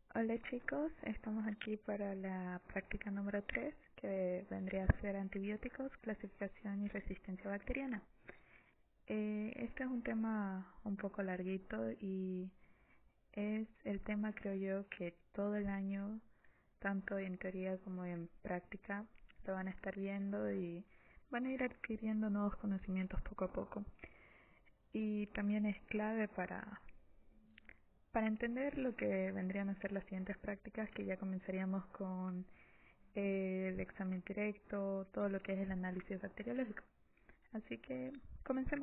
Hola chicos, estamos aquí para la práctica número 3, que vendría a ser antibióticos, clasificación y resistencia bacteriana. Este es un tema un poco larguito y es el tema, creo yo, que todo el año, tanto en teoría como en práctica, lo van a estar viendo y van a ir adquiriendo nuevos conocimientos poco a poco. Y también es clave para entender lo que vendrían a ser las siguientes prácticas, que ya comenzaríamos con el examen directo, todo lo que es el análisis bacteriológico. Así que comencemos.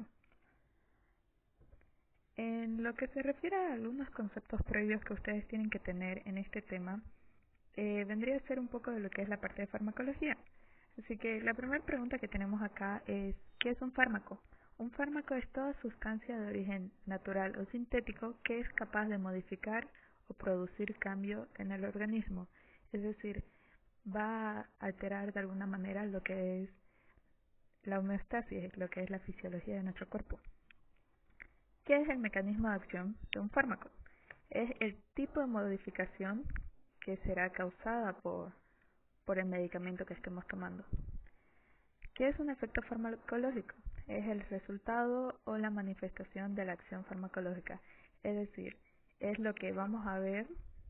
En lo que se refiere a algunos conceptos previos que ustedes tienen que tener en este tema, vendría a ser un poco de lo que es la parte de farmacología. Así que la primera pregunta que tenemos acá es, ¿qué es un fármaco? Un fármaco es toda sustancia de origen natural o sintético que es capaz de modificar o producir cambio en el organismo. Es decir, va a alterar de alguna manera lo que es la homeostasis, lo que es la fisiología de nuestro cuerpo. ¿Qué es el mecanismo de acción de un fármaco? Es el tipo de modificación que será causada por el medicamento que estemos tomando. ¿Qué es un efecto farmacológico? Es el resultado o la manifestación de la acción farmacológica. Es decir, es lo que vamos a ver,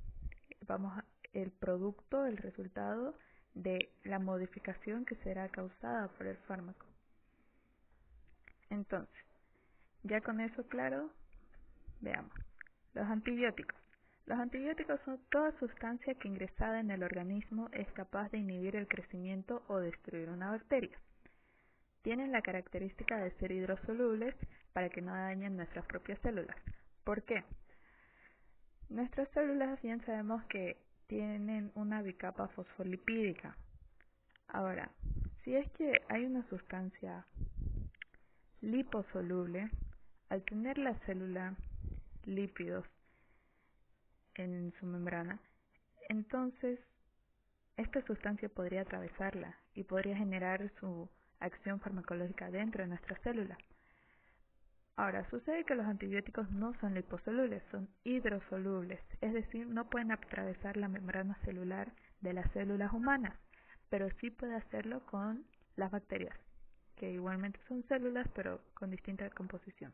el producto, el resultado de la modificación que será causada por el fármaco. Entonces, ya con eso claro, veamos. Los antibióticos. Los antibióticos son toda sustancia que ingresada en el organismo es capaz de inhibir el crecimiento o destruir una bacteria. Tienen la característica de ser hidrosolubles para que no dañen nuestras propias células. ¿Por qué? Nuestras células bien sabemos que tienen una bicapa fosfolipídica. Ahora, si es que hay una sustancia liposoluble, al tener la célula lípidos en su membrana, entonces esta sustancia podría atravesarla y podría generar su acción farmacológica dentro de nuestra célula. Ahora, sucede que los antibióticos no son liposolubles, son hidrosolubles, es decir, no pueden atravesar la membrana celular de las células humanas, pero sí puede hacerlo con las bacterias, que igualmente son células, pero con distinta composición.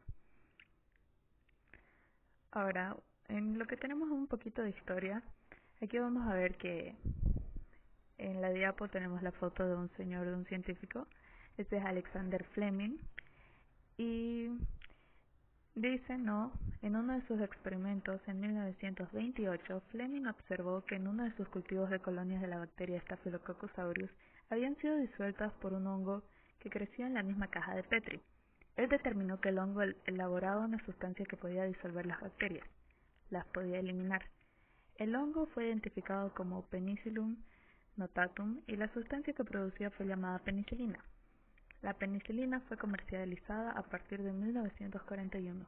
Ahora, en lo que tenemos un poquito de historia, aquí vamos a ver que en la diapo tenemos la foto de un señor, de un científico. Este es Alexander Fleming. Y dice, no, en uno de sus experimentos en 1928, Fleming observó que en uno de sus cultivos de colonias de la bacteria Staphylococcus aureus habían sido disueltas por un hongo que creció en la misma caja de Petri. Él determinó que el hongo elaboraba una sustancia que podía disolver las bacterias, las podía eliminar. El hongo fue identificado como Penicillium notatum y la sustancia que producía fue llamada penicilina. La penicilina fue comercializada a partir de 1941.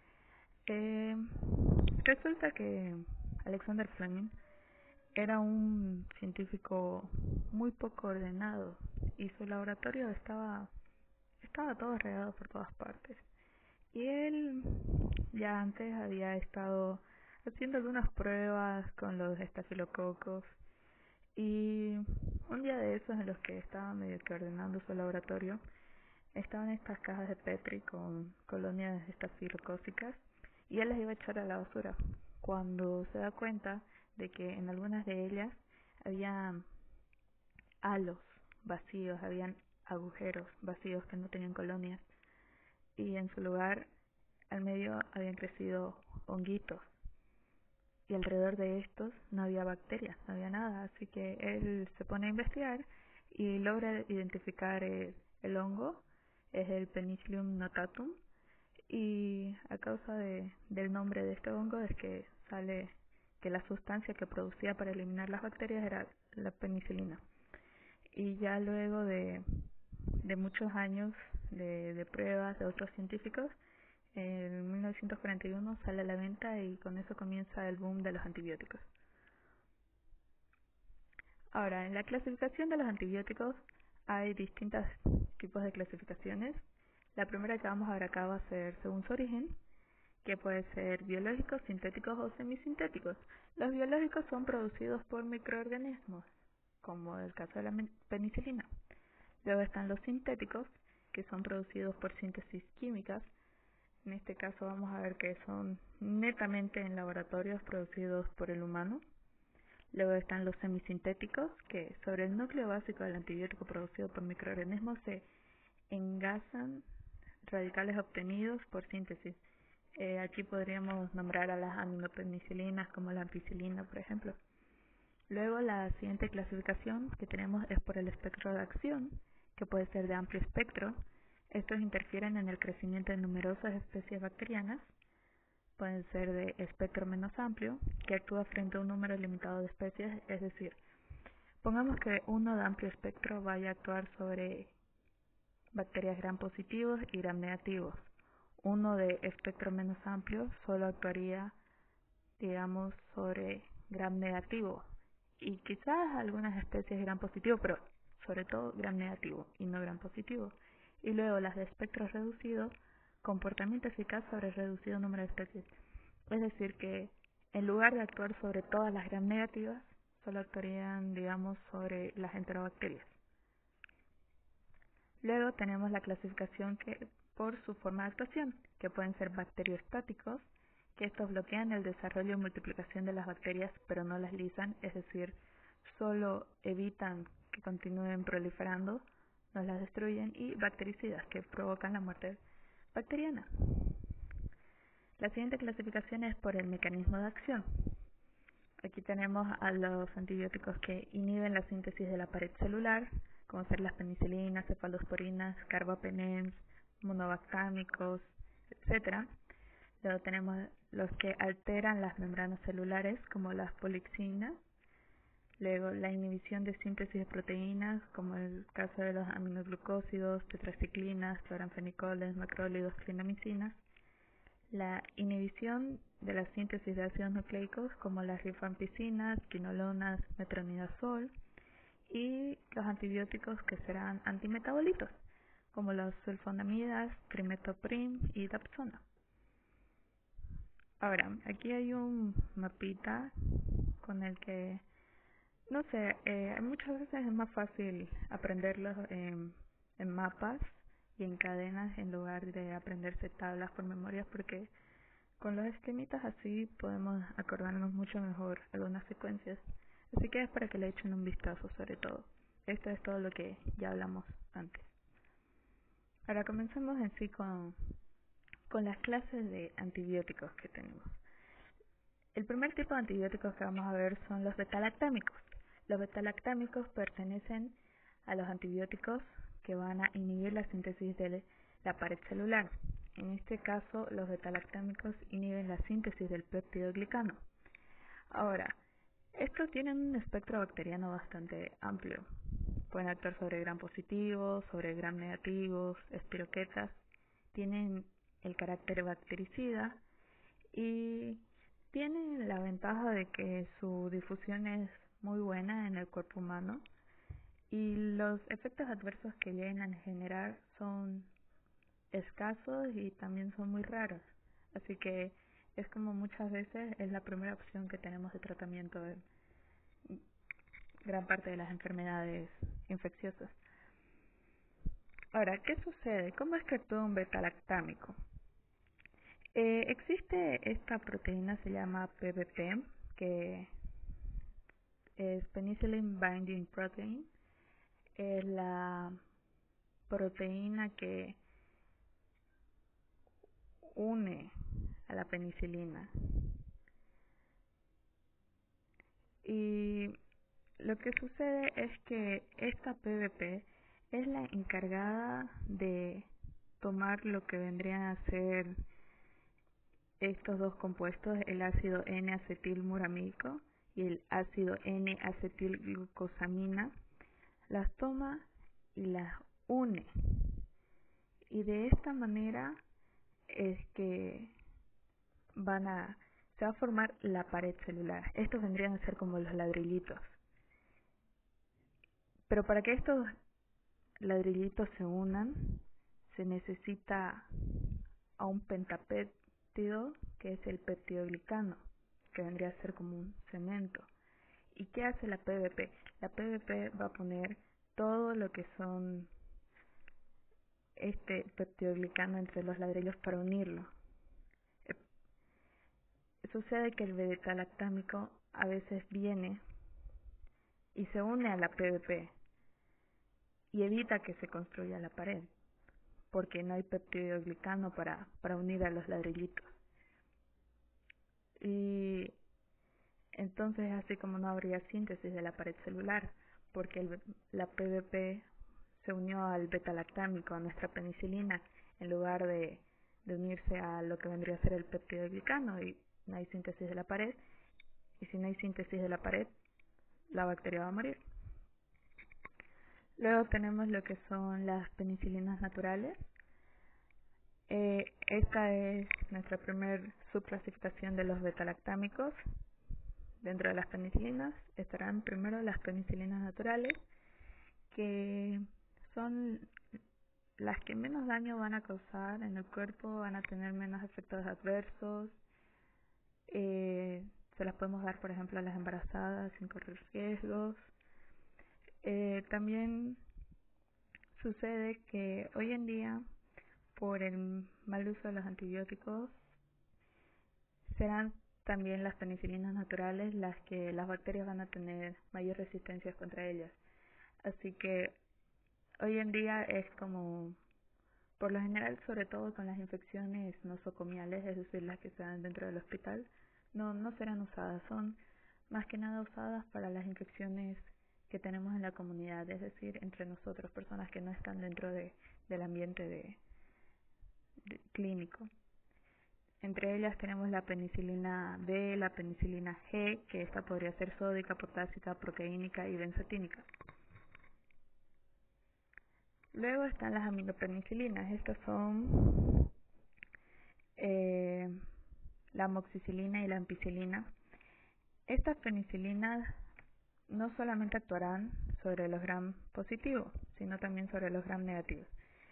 Resulta que Alexander Fleming era un científico muy poco ordenado y su laboratorio estaba todo regado por todas partes. Y él ya antes había estado haciendo algunas pruebas con los estafilococos y un día de esos en los que estaba medio que ordenando su laboratorio, estaban estas cajas de Petri con colonias estafilocócicas y él las iba a echar a la basura cuando se da cuenta de que en algunas de ellas había halos vacíos, habían agujeros vacíos que no tenían colonias y en su lugar al medio habían crecido honguitos y alrededor de estos no había bacterias, no había nada, así que él se pone a investigar y logra identificar el hongo, es el Penicillium notatum, y a causa del nombre de este hongo es que sale que la sustancia que producía para eliminar las bacterias era la penicilina. Y ya luego de muchos años de pruebas de otros científicos, en 1941 sale a la venta y con eso comienza el boom de los antibióticos. Ahora, en la clasificación de los antibióticos hay distintos tipos de clasificaciones. La primera que vamos a ver acá va a ser según su origen, que puede ser biológicos, sintéticos o semisintéticos. Los biológicos son producidos por microorganismos, como el caso de la penicilina. Luego están los sintéticos, que son producidos por síntesis químicas. En este caso vamos a ver que son netamente en laboratorios producidos por el humano. Luego están los semisintéticos, que sobre el núcleo básico del antibiótico producido por microorganismos se engasan radicales obtenidos por síntesis. Aquí podríamos nombrar a las aminopenicilinas como la ampicilina, por ejemplo. Luego la siguiente clasificación que tenemos es por el espectro de acción, que puede ser de amplio espectro. Estos interfieren en el crecimiento de numerosas especies bacterianas. Pueden ser de espectro menos amplio, que actúa frente a un número limitado de especies, es decir, pongamos que uno de amplio espectro vaya a actuar sobre bacterias gram positivos y gram negativos. Uno de espectro menos amplio solo actuaría, digamos, sobre gram negativo y quizás algunas especies gram positivo, pero sobre todo gram negativo y no gram positivo. Y luego las de espectro reducido, comportamiento eficaz sobre reducido número de especies. Es decir, que en lugar de actuar sobre todas las gram negativas, solo actuarían, digamos, sobre las enterobacterias. Luego tenemos la clasificación que por su forma de actuación, que pueden ser bacteriostáticos, que estos bloquean el desarrollo y multiplicación de las bacterias, pero no las lisan, es decir, solo evitan que continúen proliferando, no las destruyen, y bactericidas, que provocan la muerte bacteriana. La siguiente clasificación es por el mecanismo de acción. Aquí tenemos a los antibióticos que inhiben la síntesis de la pared celular, como ser las penicilinas, cefalosporinas, carbapenems, monobactámicos, etc. Luego tenemos los que alteran las membranas celulares, como las polixinas. Luego la inhibición de síntesis de proteínas, como el caso de los aminoglucósidos, tetraciclinas, cloranfenicoles, macrólidos, clindamicinas. La inhibición de la síntesis de ácidos nucleicos, como las rifampicinas, quinolonas, metronidazol, y los antibióticos que serán antimetabolitos, como los sulfonamidas, trimethoprim y dapsona. Ahora, aquí hay un mapita con el que, no sé, muchas veces es más fácil aprenderlos en mapas y en cadenas en lugar de aprenderse tablas por memorias, porque con los esquemitas así podemos acordarnos mucho mejor algunas secuencias. Así que es para que le echen un vistazo sobre todo. Esto es todo lo que ya hablamos antes. Ahora comencemos en sí con las clases de antibióticos que tenemos. El primer tipo de antibióticos que vamos a ver son los betalactámicos. Los betalactámicos pertenecen a los antibióticos que van a inhibir la síntesis de la pared celular. En este caso, los betalactámicos inhiben la síntesis del péptido glicano. Ahora, estos tienen un espectro bacteriano bastante amplio. Pueden actuar sobre gram positivos, sobre gram negativos, espiroquetas. Tienen el carácter bactericida y tienen la ventaja de que su difusión es muy buena en el cuerpo humano y los efectos adversos que llegan a generar son escasos y también son muy raros. Así que es como muchas veces es la primera opción que tenemos de tratamiento de gran parte de las enfermedades infecciosas. Ahora, ¿qué sucede? ¿Cómo es que actúa un betalactámico? Existe esta proteína, se llama PBP, que es Penicillin Binding Protein. Es la proteína que une a la penicilina. Y lo que sucede es que esta PBP es la encargada de tomar lo que vendrían a ser estos dos compuestos, el ácido N-acetilmuramídico y el ácido N-acetilglucosamina, las toma y las une. Y de esta manera es que se va a formar la pared celular. Estos vendrían a ser como los ladrillitos. Pero para que estos ladrillitos se unan, se necesita a un péptido que es el peptidoglicano, que vendría a ser como un cemento. ¿Y qué hace la PVP? La PVP va a poner todo lo que son este peptidoglicano entre los ladrillos para unirlo. Sucede que el beta-lactámico a veces viene y se une a la PVP y evita que se construya la pared, porque no hay peptidoglicano para unir a los ladrillitos. Y entonces así como no habría síntesis de la pared celular, porque la PVP se unió al beta-lactámico, a nuestra penicilina, en lugar de unirse a lo que vendría a ser el peptidoglicano, y no hay síntesis de la pared, y si no hay síntesis de la pared, la bacteria va a morir. Luego tenemos lo que son las penicilinas naturales. Esta es nuestra primera subclasificación de los beta-lactámicos. Dentro de las penicilinas estarán primero las penicilinas naturales, que son las que menos daño van a causar en el cuerpo, van a tener menos efectos adversos. Se las podemos dar, por ejemplo, a las embarazadas sin correr riesgos. También sucede que hoy en día, por el mal uso de los antibióticos, serán también las penicilinas naturales las que las bacterias van a tener mayor resistencia contra ellas. Así que hoy en día es como, por lo general, sobre todo con las infecciones nosocomiales, es decir, las que se dan dentro del hospital, no serán usadas. Son más que nada usadas para las infecciones que tenemos en la comunidad, es decir, entre nosotros, personas que no están dentro del ambiente clínico. Entre ellas tenemos la penicilina B, la penicilina G, que esta podría ser sódica, potásica, proteínica y benzatínica. Luego están las aminopenicilinas. Estas son la amoxicilina y la ampicilina. Estas penicilinas no solamente actuarán sobre los gram positivos, sino también sobre los gram negativos.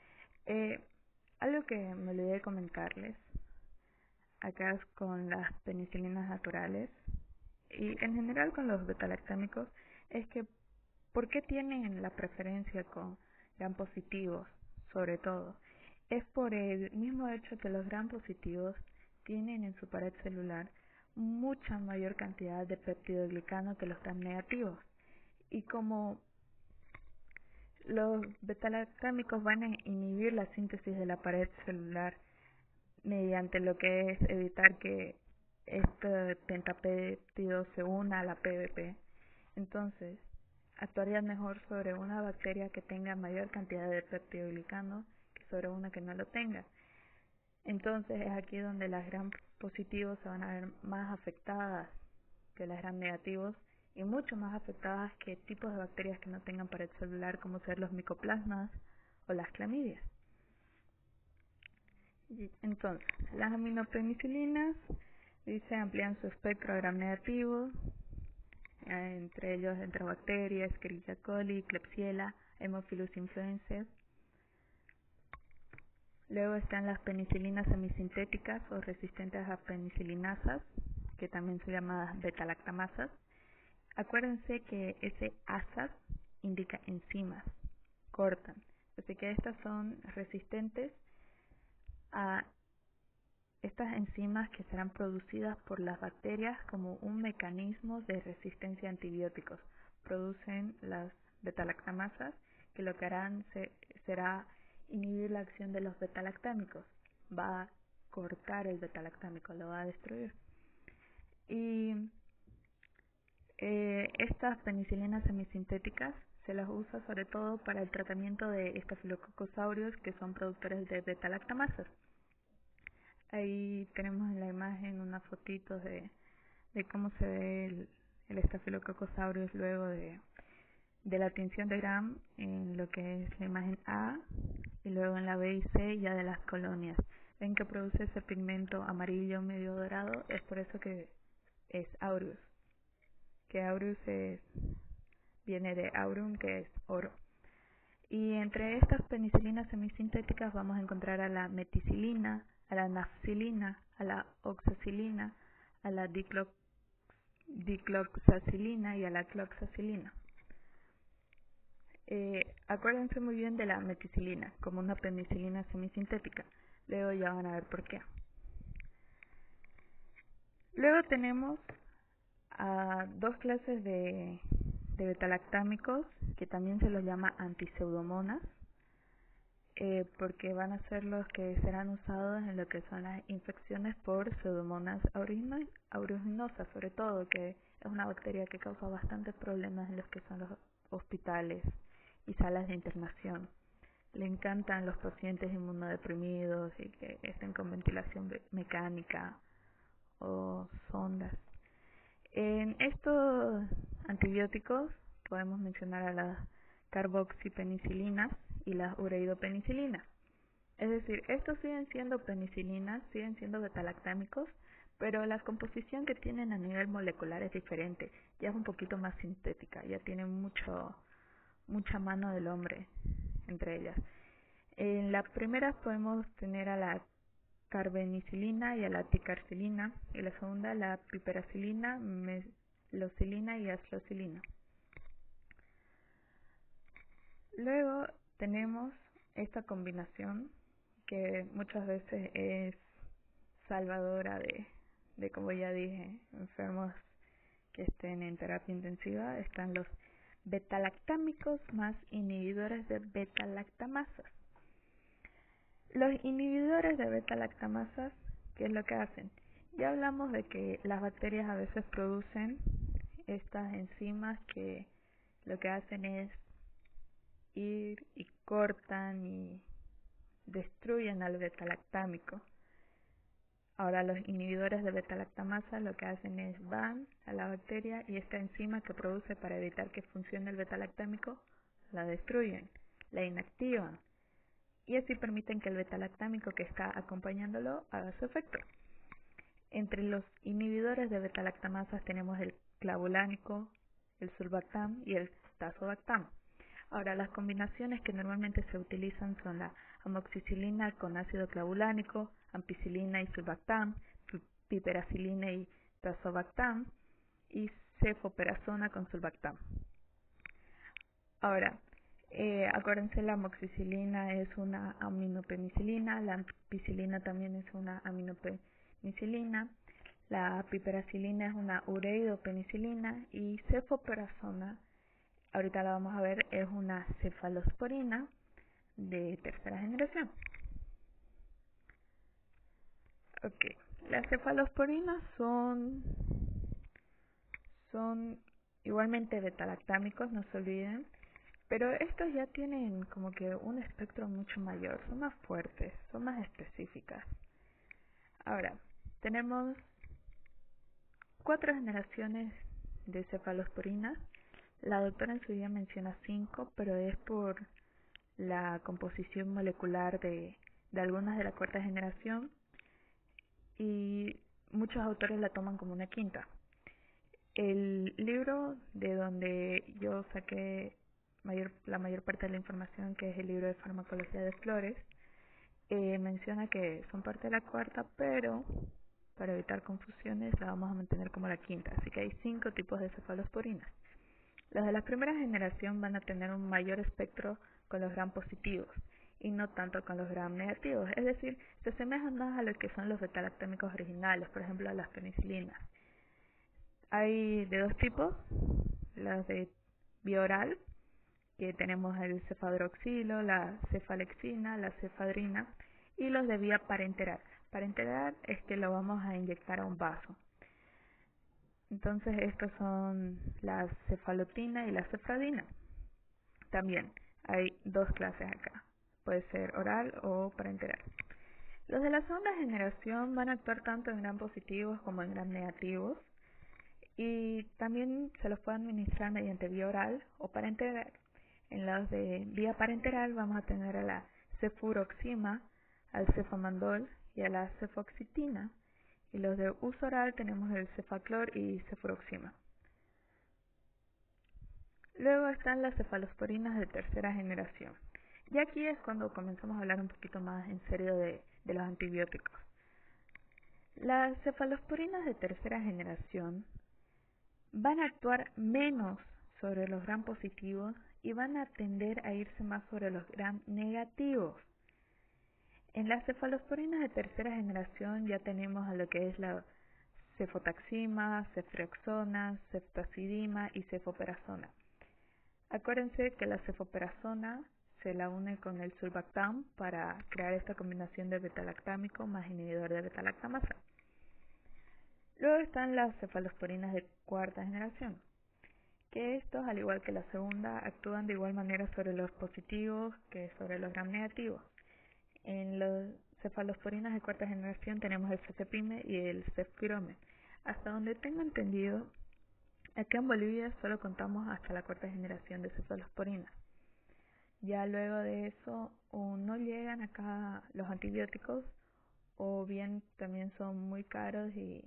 Algo que me olvidé de comentarles acá con las penicilinas naturales y en general con los beta-lactámicos es que ¿por qué tienen la preferencia con gram positivos? Sobre todo es por el mismo hecho que los gram positivos tienen en su pared celular mucha mayor cantidad de peptidoglicano que los gram negativos, y como los beta-lactámicos van a inhibir la síntesis de la pared celular mediante lo que es evitar que este pentapéptido se una a la PVP, entonces actuarían mejor sobre una bacteria que tenga mayor cantidad de peptidoglicano que sobre una que no lo tenga. Entonces es aquí donde las gram positivos se van a ver más afectadas que las gram negativos, y mucho más afectadas que tipos de bacterias que no tengan pared celular, como ser los micoplasmas o las clamidias. Entonces, las aminopenicilinas se amplían su espectro a gram negativo, entre ellos enterobacterias, Escherichia coli, Klebsiella, Haemophilus influenzae. Luego están las penicilinas semisintéticas o resistentes a penicilinasas, que también son llamadas beta-lactamasas. Acuérdense que ese asas indica enzimas, cortan, así que estas son resistentes a estas enzimas que serán producidas por las bacterias como un mecanismo de resistencia a antibióticos. Producen las beta-lactamasas, que lo que harán será inhibir la acción de los beta-lactámicos. Va a cortar el beta-lactámico, lo va a destruir. Y estas penicilinas semisintéticas se las usa sobre todo para el tratamiento de Staphylococcus aureus, que son productores de beta-lactamasas. Ahí tenemos en la imagen unas fotitos de cómo se ve el Staphylococcus aureus luego de la tinción de gram en lo que es la imagen A, y luego en la B y C ya de las colonias. Ven que produce ese pigmento amarillo medio dorado, es por eso que es aureus, que aureus viene de aurum, que es oro. Y entre estas penicilinas semisintéticas vamos a encontrar a la meticilina, a la nafcilina, a la oxacilina, a la dicloxacilina y a la cloxacilina. Acuérdense muy bien de la meticilina como una penicilina semisintética. Luego ya van a ver por qué. Luego tenemos a dos clases de betalactámicos que también se los llama antiseudomonas, porque van a ser los que serán usados en lo que son las infecciones por pseudomonas aeruginosa, sobre todo, que es una bacteria que causa bastantes problemas en los que son los hospitales y salas de internación. Le encantan los pacientes inmunodeprimidos y que estén con ventilación mecánica o sondas. En estos antibióticos podemos mencionar a las carboxipenicilinas y las ureidopenicilinas. Es decir, estos siguen siendo penicilinas, siguen siendo betalactámicos, pero la composición que tienen a nivel molecular es diferente, ya es un poquito más sintética, ya tienen mucha mano del hombre entre ellas. En la primera podemos tener a la carbenicilina y a la ticarcilina, y la segunda la piperacilina, meslocilina y aslocilina. Luego tenemos esta combinación que muchas veces es salvadora de como ya dije, enfermos que estén en terapia intensiva. Están los betalactámicos más inhibidores de betalactamasas. Los inhibidores de betalactamasas, ¿qué es lo que hacen? Ya hablamos de que las bacterias a veces producen estas enzimas que lo que hacen es ir y cortan y destruyen al betalactámico. Ahora los inhibidores de betalactamasa lo que hacen es van a la bacteria y esta enzima que produce para evitar que funcione el betalactámico la destruyen, la inactivan y así permiten que el betalactámico que está acompañándolo haga su efecto. Entre los inhibidores de betalactamasas tenemos el clavulánico, el sulbactam y el tazobactam. Ahora, las combinaciones que normalmente se utilizan son la amoxicilina con ácido clavulánico, ampicilina y sulbactam, piperacilina y tazobactam y cefoperazona con sulbactam. Ahora, acuérdense, la amoxicilina es una aminopenicilina, la ampicilina también es una aminopenicilina, la piperacilina es una ureidopenicilina y cefoperazona, ahorita la vamos a ver, es una cefalosporina de tercera generación. Ok, las cefalosporinas son igualmente betalactámicos, no se olviden, pero estos ya tienen como que un espectro mucho mayor, son más fuertes, son más específicas. Ahora, tenemos 4 generaciones de cefalosporinas. La doctora en su día menciona 5, pero es por la composición molecular de algunas de la cuarta generación y muchos autores la toman como una quinta. El libro de donde yo saqué la mayor parte de la información, que es el libro de farmacología de Flores, menciona que son parte de la cuarta, pero para evitar confusiones la vamos a mantener como la quinta. Así que hay 5 tipos de cefalosporinas. Los de la primera generación van a tener un mayor espectro con los gram positivos y no tanto con los gram negativos, es decir, se asemejan más a lo que son los betalactámicos originales, por ejemplo a las penicilinas. Hay de 2 tipos, las de vía oral, que tenemos el cefadroxilo, la cefalexina, la cefadrina, y los de vía parenteral. Parenteral es que lo vamos a inyectar a un vaso. Entonces estos son la cefalotina y la cefadrina. También hay 2 clases acá, puede ser oral o parenteral. Los de la segunda generación van a actuar tanto en gram positivos como en gram negativos y también se los puede administrar mediante vía oral o parenteral. En los de vía parenteral vamos a tener a la cefuroxima, al cefamandol y a la cefoxitina. Y los de uso oral tenemos el cefaclor y cefuroxima. Luego están las cefalosporinas de tercera generación. Y aquí es cuando comenzamos a hablar un poquito más en serio de los antibióticos. Las cefalosporinas de tercera generación van a actuar menos sobre los gram positivos y van a tender a irse más sobre los gram negativos. En las cefalosporinas de tercera generación ya tenemos a lo que es la cefotaxima, ceftriaxona, ceftazidima y cefoperazona. Acuérdense que la cefoperazona se la une con el sulbactam para crear esta combinación de betalactámico más inhibidor de betalactamasa. Luego están las cefalosporinas de cuarta generación, que estos, al igual que la segunda, actúan de igual manera sobre los positivos que sobre los gram negativos. En las cefalosporinas de cuarta generación tenemos el cefepime y el cefpirome. Hasta donde tengo entendido, acá en Bolivia solo contamos hasta la cuarta generación de cefalosporinas. Ya luego de eso o no llegan acá los antibióticos o bien también son muy caros y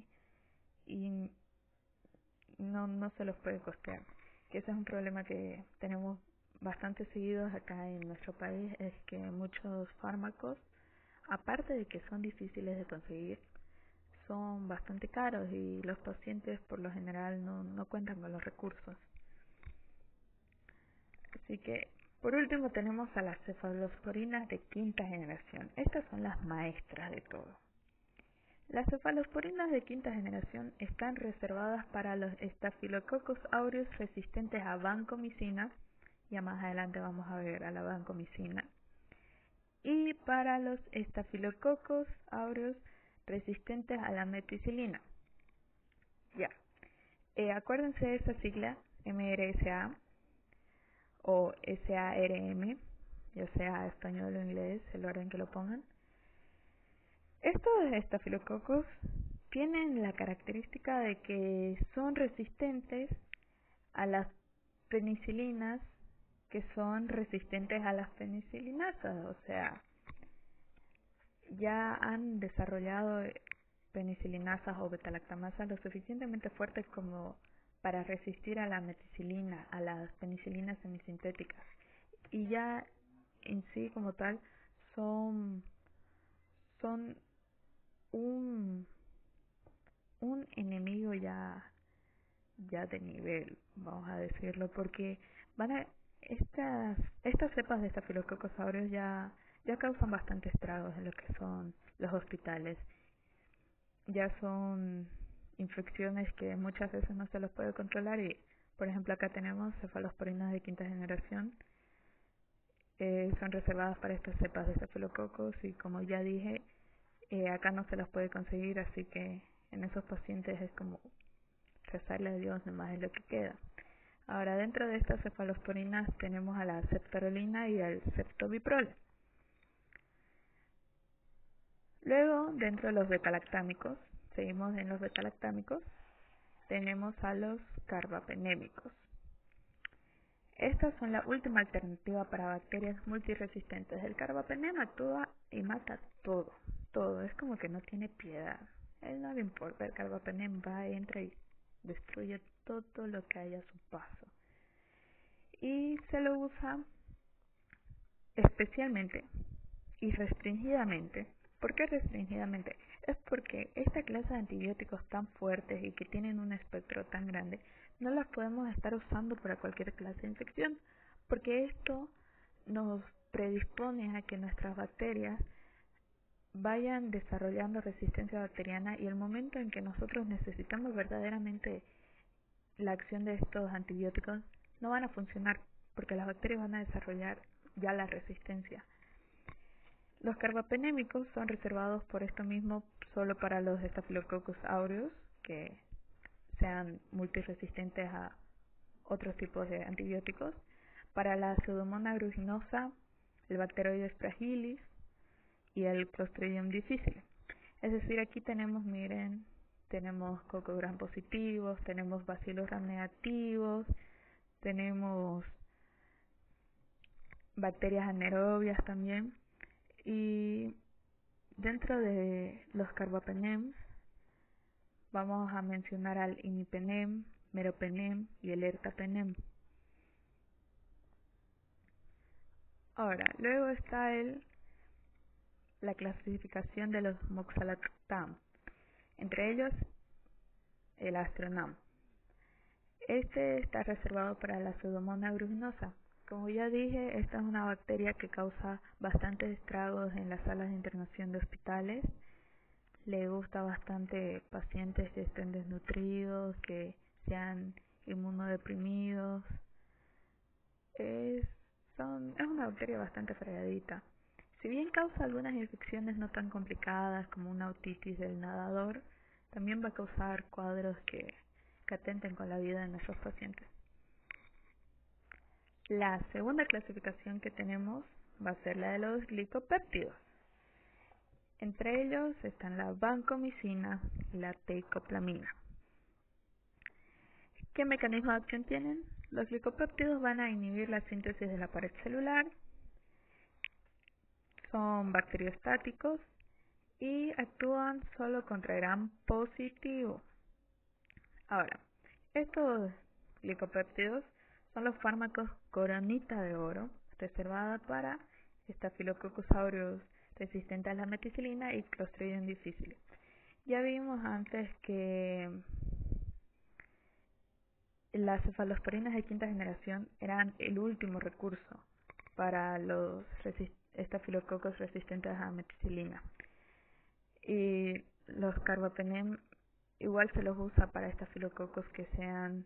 no se los puede costear. Que ese es un problema que tenemos bastante seguidos acá en nuestro país, es que muchos fármacos, aparte de que son difíciles de conseguir, son bastante caros y los pacientes por lo general no cuentan con los recursos. Así que, por último, tenemos a las cefalosporinas de quinta generación. Estas son las maestras de todo. Las cefalosporinas de quinta generación están reservadas para los Staphylococcus aureus resistentes a vancomicina, ya más adelante vamos a ver a la vancomicina, y para los Staphylococcus aureus resistentes a la meticilina. Ya, acuérdense de esa sigla, MRSA o SARM, ya sea español o inglés, el orden que lo pongan. Estos estafilococos tienen la característica de que son resistentes a las penicilinas que son resistentes a las penicilinasas, o sea, ya han desarrollado penicilinasas o betalactamasas lo suficientemente fuertes como para resistir a la meticilina, a las penicilinas semisintéticas, y ya en sí como tal son un enemigo ya de nivel, vamos a decirlo, porque estas cepas de Staphylococcus aureus ya causan bastante estragos en lo que son los hospitales. Ya son infecciones que muchas veces no se los puede controlar y, por ejemplo, acá tenemos cefalosporinas de quinta generación, son reservadas para estas cepas de Staphylococcus y, como ya dije, acá no se las puede conseguir, así que en esos pacientes es como rezarle a Dios, nomás es lo que queda. Ahora, dentro de estas cefalosporinas tenemos a la ceftarolina y al ceftobiprol. Luego, dentro de los betalactámicos, seguimos en los betalactámicos, tenemos a los carbapenémicos. Estas son la última alternativa para bacterias multiresistentes. El carbapenem actúa y mata todo, es como que no tiene piedad. A él no le importa, el carbapenem va, entra y destruye todo lo que haya a su paso. Y se lo usa especialmente y restringidamente. ¿Por qué restringidamente? Es porque esta clase de antibióticos tan fuertes y que tienen un espectro tan grande no las podemos estar usando para cualquier clase de infección, porque esto nos predispone a que nuestras bacterias vayan desarrollando resistencia bacteriana, y el momento en que nosotros necesitamos verdaderamente la acción de estos antibióticos no van a funcionar, porque las bacterias van a desarrollar ya la resistencia. Los carbapenémicos son reservados por esto mismo solo para los Staphylococcus aureus, que sean multiresistentes a otros tipos de antibióticos, para la Pseudomonas aeruginosa, el Bacteroides fragilis y el Clostridium difficile. Es decir, aquí tenemos, miren, tenemos Coco gram positivos, tenemos Bacillus gram negativos, tenemos bacterias anaerobias también, y dentro de los carbapenems vamos a mencionar al imipenem, meropenem y el ertapenem. Ahora, luego está la clasificación de los moxalactam. entre ellos el Astronam. Este está reservado para la Pseudomonas aeruginosa. Como ya dije, esta es una bacteria que causa bastantes estragos en las salas de internación de hospitales. Le gusta bastante pacientes que estén desnutridos, que sean inmunodeprimidos. Es una bacteria bastante fregadita. Si bien causa algunas infecciones no tan complicadas como una otitis del nadador, también va a causar cuadros que atenten con la vida de nuestros pacientes. La segunda clasificación que tenemos va a ser la de los glicopéptidos. Entre ellos están la vancomicina y la teicoplamina. ¿Qué mecanismo de acción tienen? Los glicopéptidos van a inhibir la síntesis de la pared celular, son bacteriostáticos y actúan solo contra gram positivo. Ahora, estos glicopéptidos son los fármacos coronita de oro, reservada para Staphylococcus aureus resistente a la meticilina y Clostridium difficile. Ya vimos antes que las cefalosporinas de quinta generación eran el último recurso para los estafilococos resistentes a la meticilina. Y los carbapenem igual se los usa para estafilococos que sean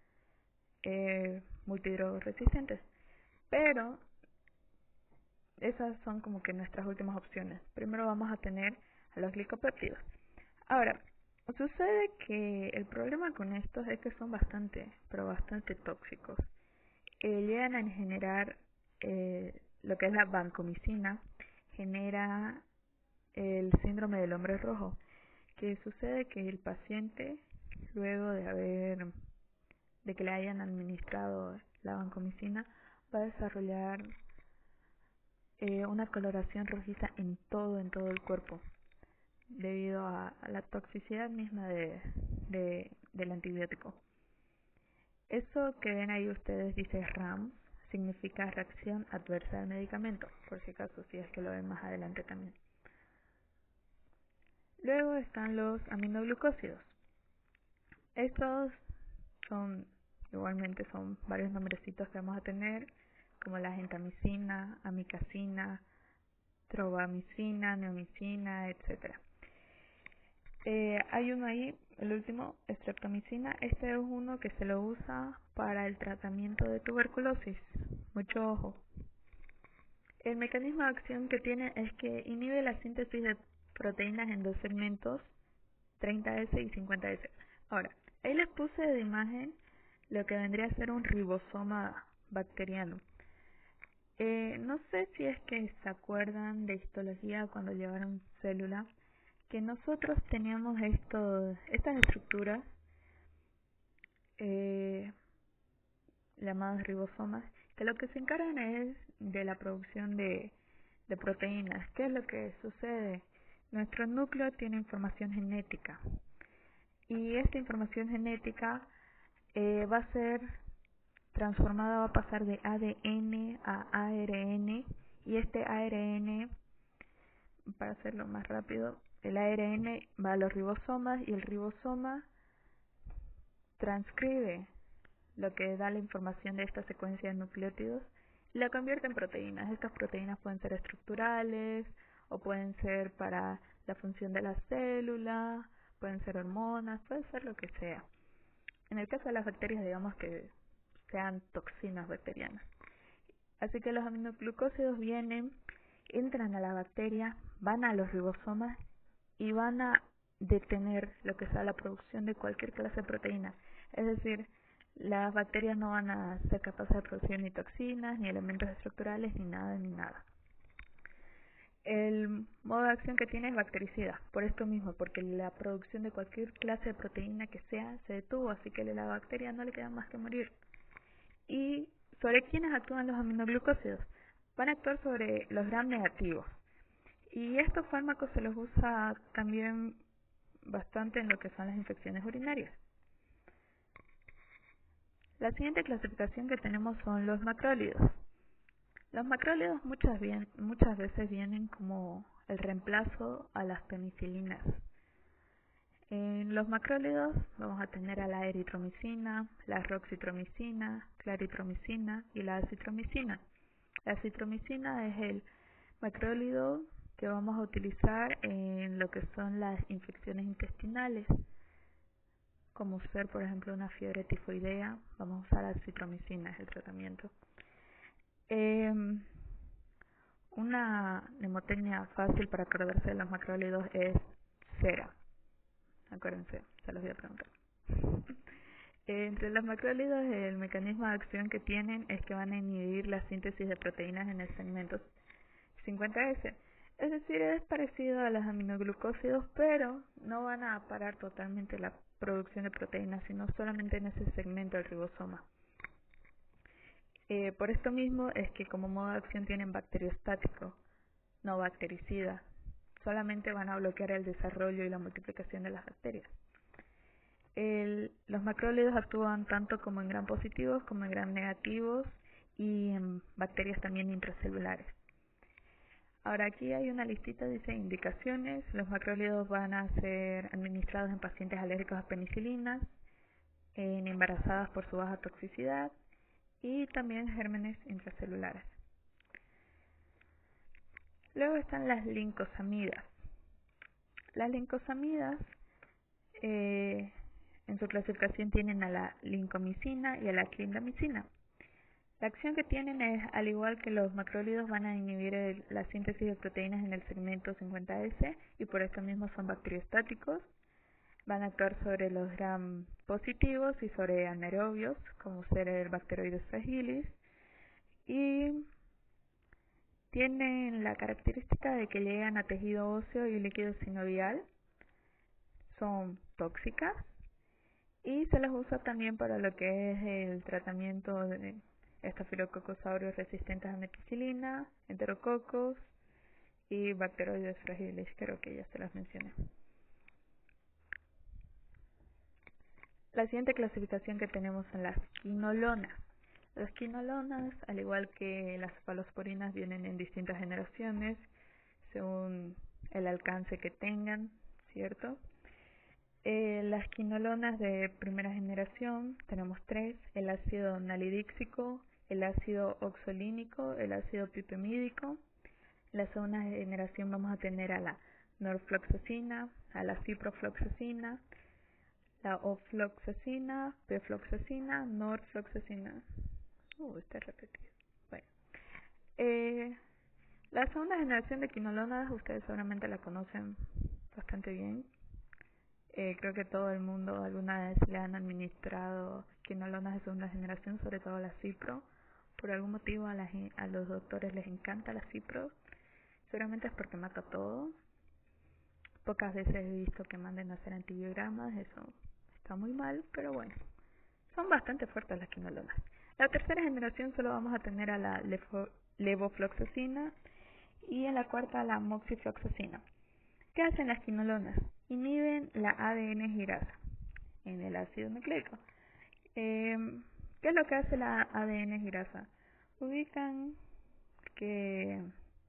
multidrogoresistentes. Pero esas son como que nuestras últimas opciones. Primero vamos a tener a los glicopéptidos. Ahora, sucede que el problema con estos es que son bastante tóxicos. Llegan a generar lo que es la vancomicina, genera el síndrome del hombre rojo, que sucede que el paciente, luego de que le hayan administrado la vancomicina, va a desarrollar una coloración rojiza en todo el cuerpo, debido a la toxicidad misma del antibiótico. Eso que ven ahí ustedes dice RAM, significa reacción adversa al medicamento, por si acaso, si es que lo ven más adelante también. Luego están los aminoglucósidos. Estos son varios nombrecitos que vamos a tener, como la gentamicina, amicacina, trobamicina, neomicina, etc. Hay uno ahí, el último, streptomicina. Este es uno que se lo usa para el tratamiento de tuberculosis. Mucho ojo. El mecanismo de acción que tiene es que inhibe la síntesis de proteínas en dos segmentos, 30S y 50S. Ahora, ahí les puse de imagen lo que vendría a ser un ribosoma bacteriano. No sé si es que se acuerdan de histología cuando llevaron célula, que nosotros teníamos estas estructuras llamadas ribosomas, que lo que se encargan es de la producción de proteínas. ¿Qué es lo que sucede? Nuestro núcleo tiene información genética y esta información genética va a ser transformada, va a pasar de ADN a ARN, y este ARN, para hacerlo más rápido, el ARN va a los ribosomas y el ribosoma transcribe lo que da la información de esta secuencia de nucleótidos y la convierte en proteínas. Estas proteínas pueden ser estructurales o pueden ser para la función de la célula, pueden ser hormonas, puede ser lo que sea. En el caso de las bacterias, digamos que sean toxinas bacterianas. Así que los aminoglucósidos entran a la bacteria, van a los ribosomas y van a detener lo que sea la producción de cualquier clase de proteína. Es decir, las bacterias no van a ser capaces de producir ni toxinas, ni elementos estructurales, ni nada. El modo de acción que tiene es bactericida, por esto mismo, porque la producción de cualquier clase de proteína que sea se detuvo, así que a la bacteria no le queda más que morir. ¿Y sobre quiénes actúan los aminoglucósidos? Van a actuar sobre los gram negativos. Y estos fármacos se los usa también bastante en lo que son las infecciones urinarias. La siguiente clasificación que tenemos son los macrólidos. Los macrólidos muchas veces vienen como el reemplazo a las penicilinas. En los macrólidos vamos a tener a la eritromicina, la roxitromicina, claritromicina y la acitromicina. La acitromicina es el macrólido que vamos a utilizar en lo que son las infecciones intestinales, como ser por ejemplo una fiebre tifoidea. Vamos a usar acitromicina, es el tratamiento. Una mnemotecnia fácil para acordarse de los macrólidos es cera. Acuérdense, se los voy a preguntar. Entre los macrólidos, el mecanismo de acción que tienen es que van a inhibir la síntesis de proteínas en el segmento 50S. Es decir, es parecido a los aminoglucósidos, pero no van a parar totalmente la producción de proteínas, sino solamente en ese segmento del ribosoma. Por esto mismo es que como modo de acción tienen bacteriostático, no bactericida. Solamente van a bloquear el desarrollo y la multiplicación de las bacterias. Los macrólidos actúan tanto como en gram positivos como en gram negativos y en bacterias también intracelulares. Ahora aquí hay una listita, dice indicaciones. Los macrólidos van a ser administrados en pacientes alérgicos a penicilinas, en embarazadas por su baja toxicidad y también gérmenes intracelulares. Luego están las lincosamidas. Las lincosamidas en su clasificación tienen a la lincomicina y a la clindamicina. La acción que tienen es, al igual que los macrólidos, van a inhibir la síntesis de proteínas en el segmento 50S y por esto mismo son bacteriostáticos. Van a actuar sobre los gram positivos y sobre anaerobios, como ser el Bacteroides fragilis, y tienen la característica de que llegan a tejido óseo y líquido sinovial. Son tóxicas y se las usa también para lo que es el tratamiento de estafilococosaurios resistentes a meticilina, enterococos y bacteroides fragiles. Creo que ya se las mencioné. La siguiente clasificación que tenemos son las quinolonas. Las quinolonas, al igual que las cefalosporinas, vienen en distintas generaciones según el alcance que tengan, ¿cierto? Las quinolonas de primera generación tenemos tres: el ácido nalidíxico, el ácido oxolínico, el ácido pipimídico. En la segunda generación vamos a tener a la norfloxacina, a la ciprofloxacina, la ofloxacina, pefloxacina, norfloxacina. Está repetido. Bueno, la segunda generación de quinolonas ustedes seguramente la conocen bastante bien. Creo que todo el mundo alguna vez le han administrado quinolonas de segunda generación, sobre todo la cipro. Por algún motivo a los doctores les encanta la cipro. Seguramente es porque mata todo. Pocas veces he visto que manden a hacer antibiogramas, eso está muy mal, pero bueno, son bastante fuertes las quinolonas. La tercera generación solo vamos a tener a la levofloxacina y en la cuarta a la moxifloxacina. ¿Qué hacen las quinolonas? Inhiben la ADN girasa en el ácido nucleico. ¿Qué es lo que hace la ADN girasa? Ubican que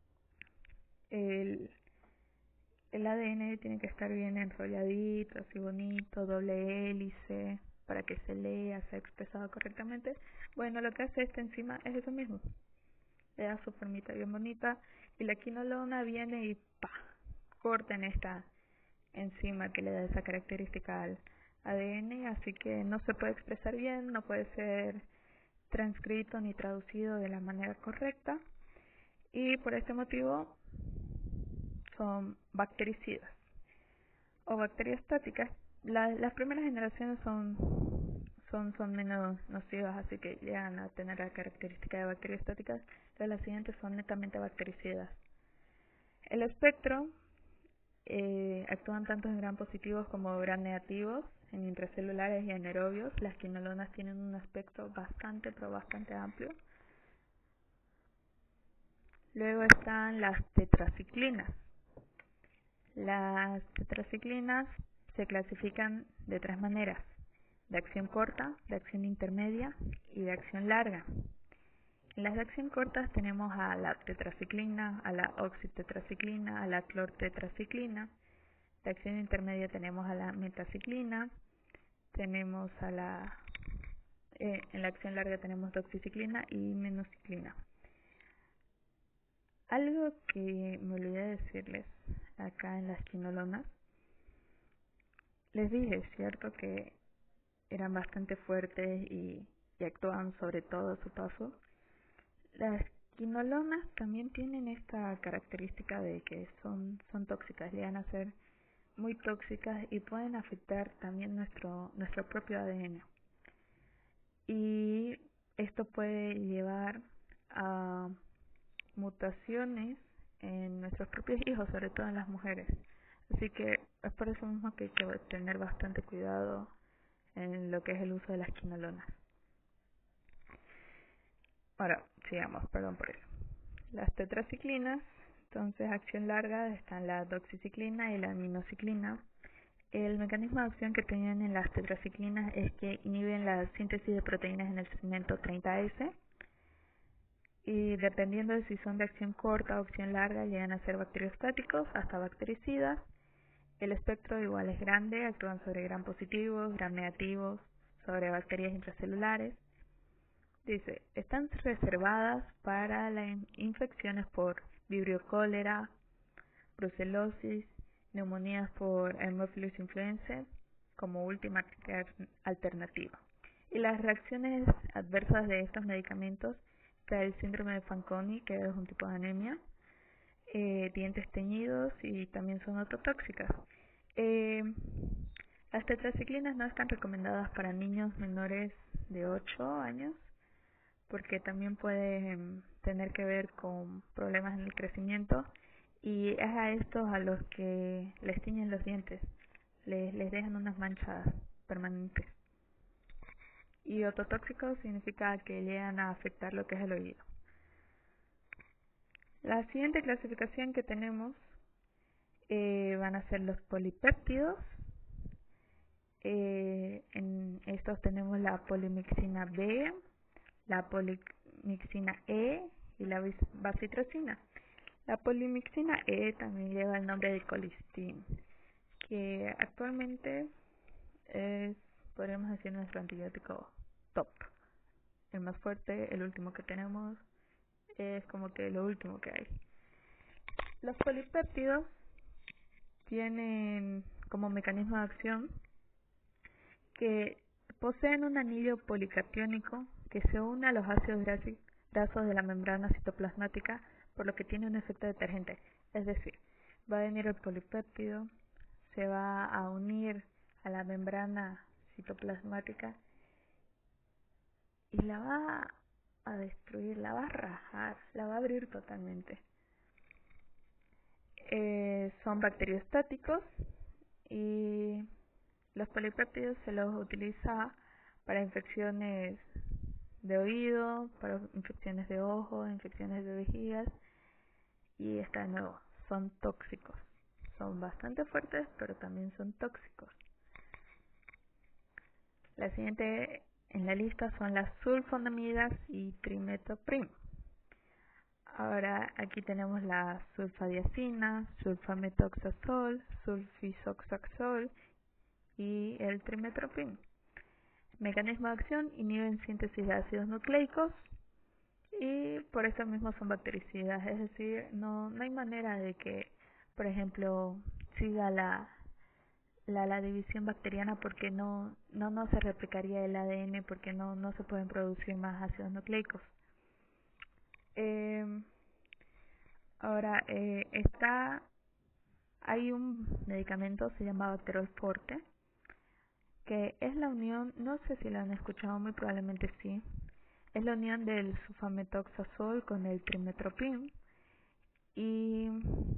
el ADN tiene que estar bien enrolladito, así bonito, doble hélice, para que se lea, sea expresado correctamente. Bueno, lo que hace esta enzima es eso mismo. Le da su formita bien bonita y la quinolona viene y corta en esta enzima que le da esa característica al ADN, así que no se puede expresar bien, no puede ser transcrito ni traducido de la manera correcta y por este motivo son bactericidas o bacteriostáticas. Las primeras generaciones son menos nocivas, así que llegan a tener la característica de bacteriostáticas, pero las siguientes son netamente bactericidas. El espectro actúan tanto en gram positivos como gram negativos, en intracelulares y anaerobios. Las quinolonas tienen un aspecto bastante amplio. Luego están las tetraciclinas. Las tetraciclinas se clasifican de tres maneras: de acción corta, de acción intermedia y de acción larga. En las de acción corta tenemos a la tetraciclina, a la oxitetraciclina, a la clortetraciclina. De acción intermedia tenemos a la metaciclina, tenemos en la acción larga tenemos doxiciclina y minoxiclina. Algo que me olvidé de decirles acá en las quinolonas, les dije, ¿cierto?, que eran bastante fuertes y actúan sobre todo a su paso. Las quinolonas también tienen esta característica de que son tóxicas, llegan a ser muy tóxicas y pueden afectar también nuestro propio ADN. Y esto puede llevar a mutaciones en nuestros propios hijos, sobre todo en las mujeres. Así que es por eso mismo que hay que tener bastante cuidado en lo que es el uso de las quinolonas. Ahora, sigamos, perdón por eso. Las tetraciclinas, entonces acción larga, están la doxiciclina y la minoxiclina. El mecanismo de acción que tienen las tetraciclinas es que inhiben la síntesis de proteínas en el segmento 30S y dependiendo de si son de acción corta o acción larga llegan a ser bacteriostáticos hasta bactericidas. El espectro igual es grande, actúan sobre gram positivos, gram negativos, sobre bacterias intracelulares. Dice, están reservadas para las infecciones por vibrio cólera, brucelosis, neumonías por Haemophilus influenzae como última alternativa. Y las reacciones adversas de estos medicamentos está el síndrome de Fanconi, que es un tipo de anemia, dientes teñidos y también son ototóxicas. Las tetraciclinas no están recomendadas para niños menores de 8 años porque también puede tener que ver con problemas en el crecimiento y es a estos a los que les tiñen los dientes, les dejan unas manchas permanentes. Y ototóxico significa que llegan a afectar lo que es el oído. La siguiente clasificación que tenemos van a ser los polipéptidos. En estos tenemos la polimixina B, la polimixina E y la bacitracina. La polimixina E también lleva el nombre de colistin, que actualmente es, podríamos decir, nuestro antibiótico top. El más fuerte, el último que tenemos, es como que lo último que hay. Los polipéptidos tienen como mecanismo de acción que poseen un anillo policatiónico que se une a los ácidos grasos de la membrana citoplasmática, por lo que tiene un efecto detergente. Es decir, va a venir el polipéptido, se va a unir a la membrana citoplasmática y la va a destruir, la va a rajar, la va a abrir totalmente. Son bacteriostáticos y los polipéptidos se los utiliza para infecciones de oído, para infecciones de ojo, infecciones de vejigas y está de nuevo, son tóxicos. Son bastante fuertes, pero también son tóxicos. La siguiente en la lista son las sulfonamidas y trimetoprim. Ahora aquí tenemos la sulfadiazina, sulfametoxazol, sulfisoxazol y el trimetoprim. Mecanismo de acción: inhiben síntesis de ácidos nucleicos y por eso mismo son bactericidas, es decir, no hay manera de que, por ejemplo, siga la división bacteriana porque no se replicaría el ADN porque no se pueden producir más ácidos nucleicos. Ahora hay un medicamento, se llama Bacterol Forte, que es la unión, no sé si lo han escuchado, muy probablemente sí, es la unión del sulfametoxazol con el trimetoprim y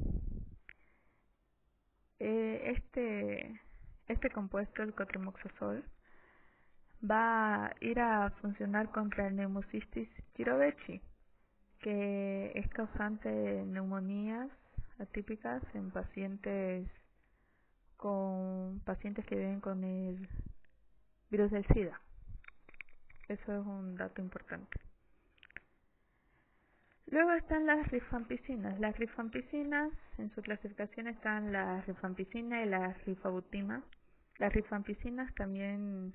este compuesto, el cotrimoxazol, va a ir a funcionar contra el Pneumocystis jirovecii, que es causante de neumonías atípicas en pacientes que viven con el virus del SIDA. Eso es un dato importante. Luego están las rifampicinas. Las rifampicinas, en su clasificación están la rifampicina y la rifabutina. Las rifampicinas también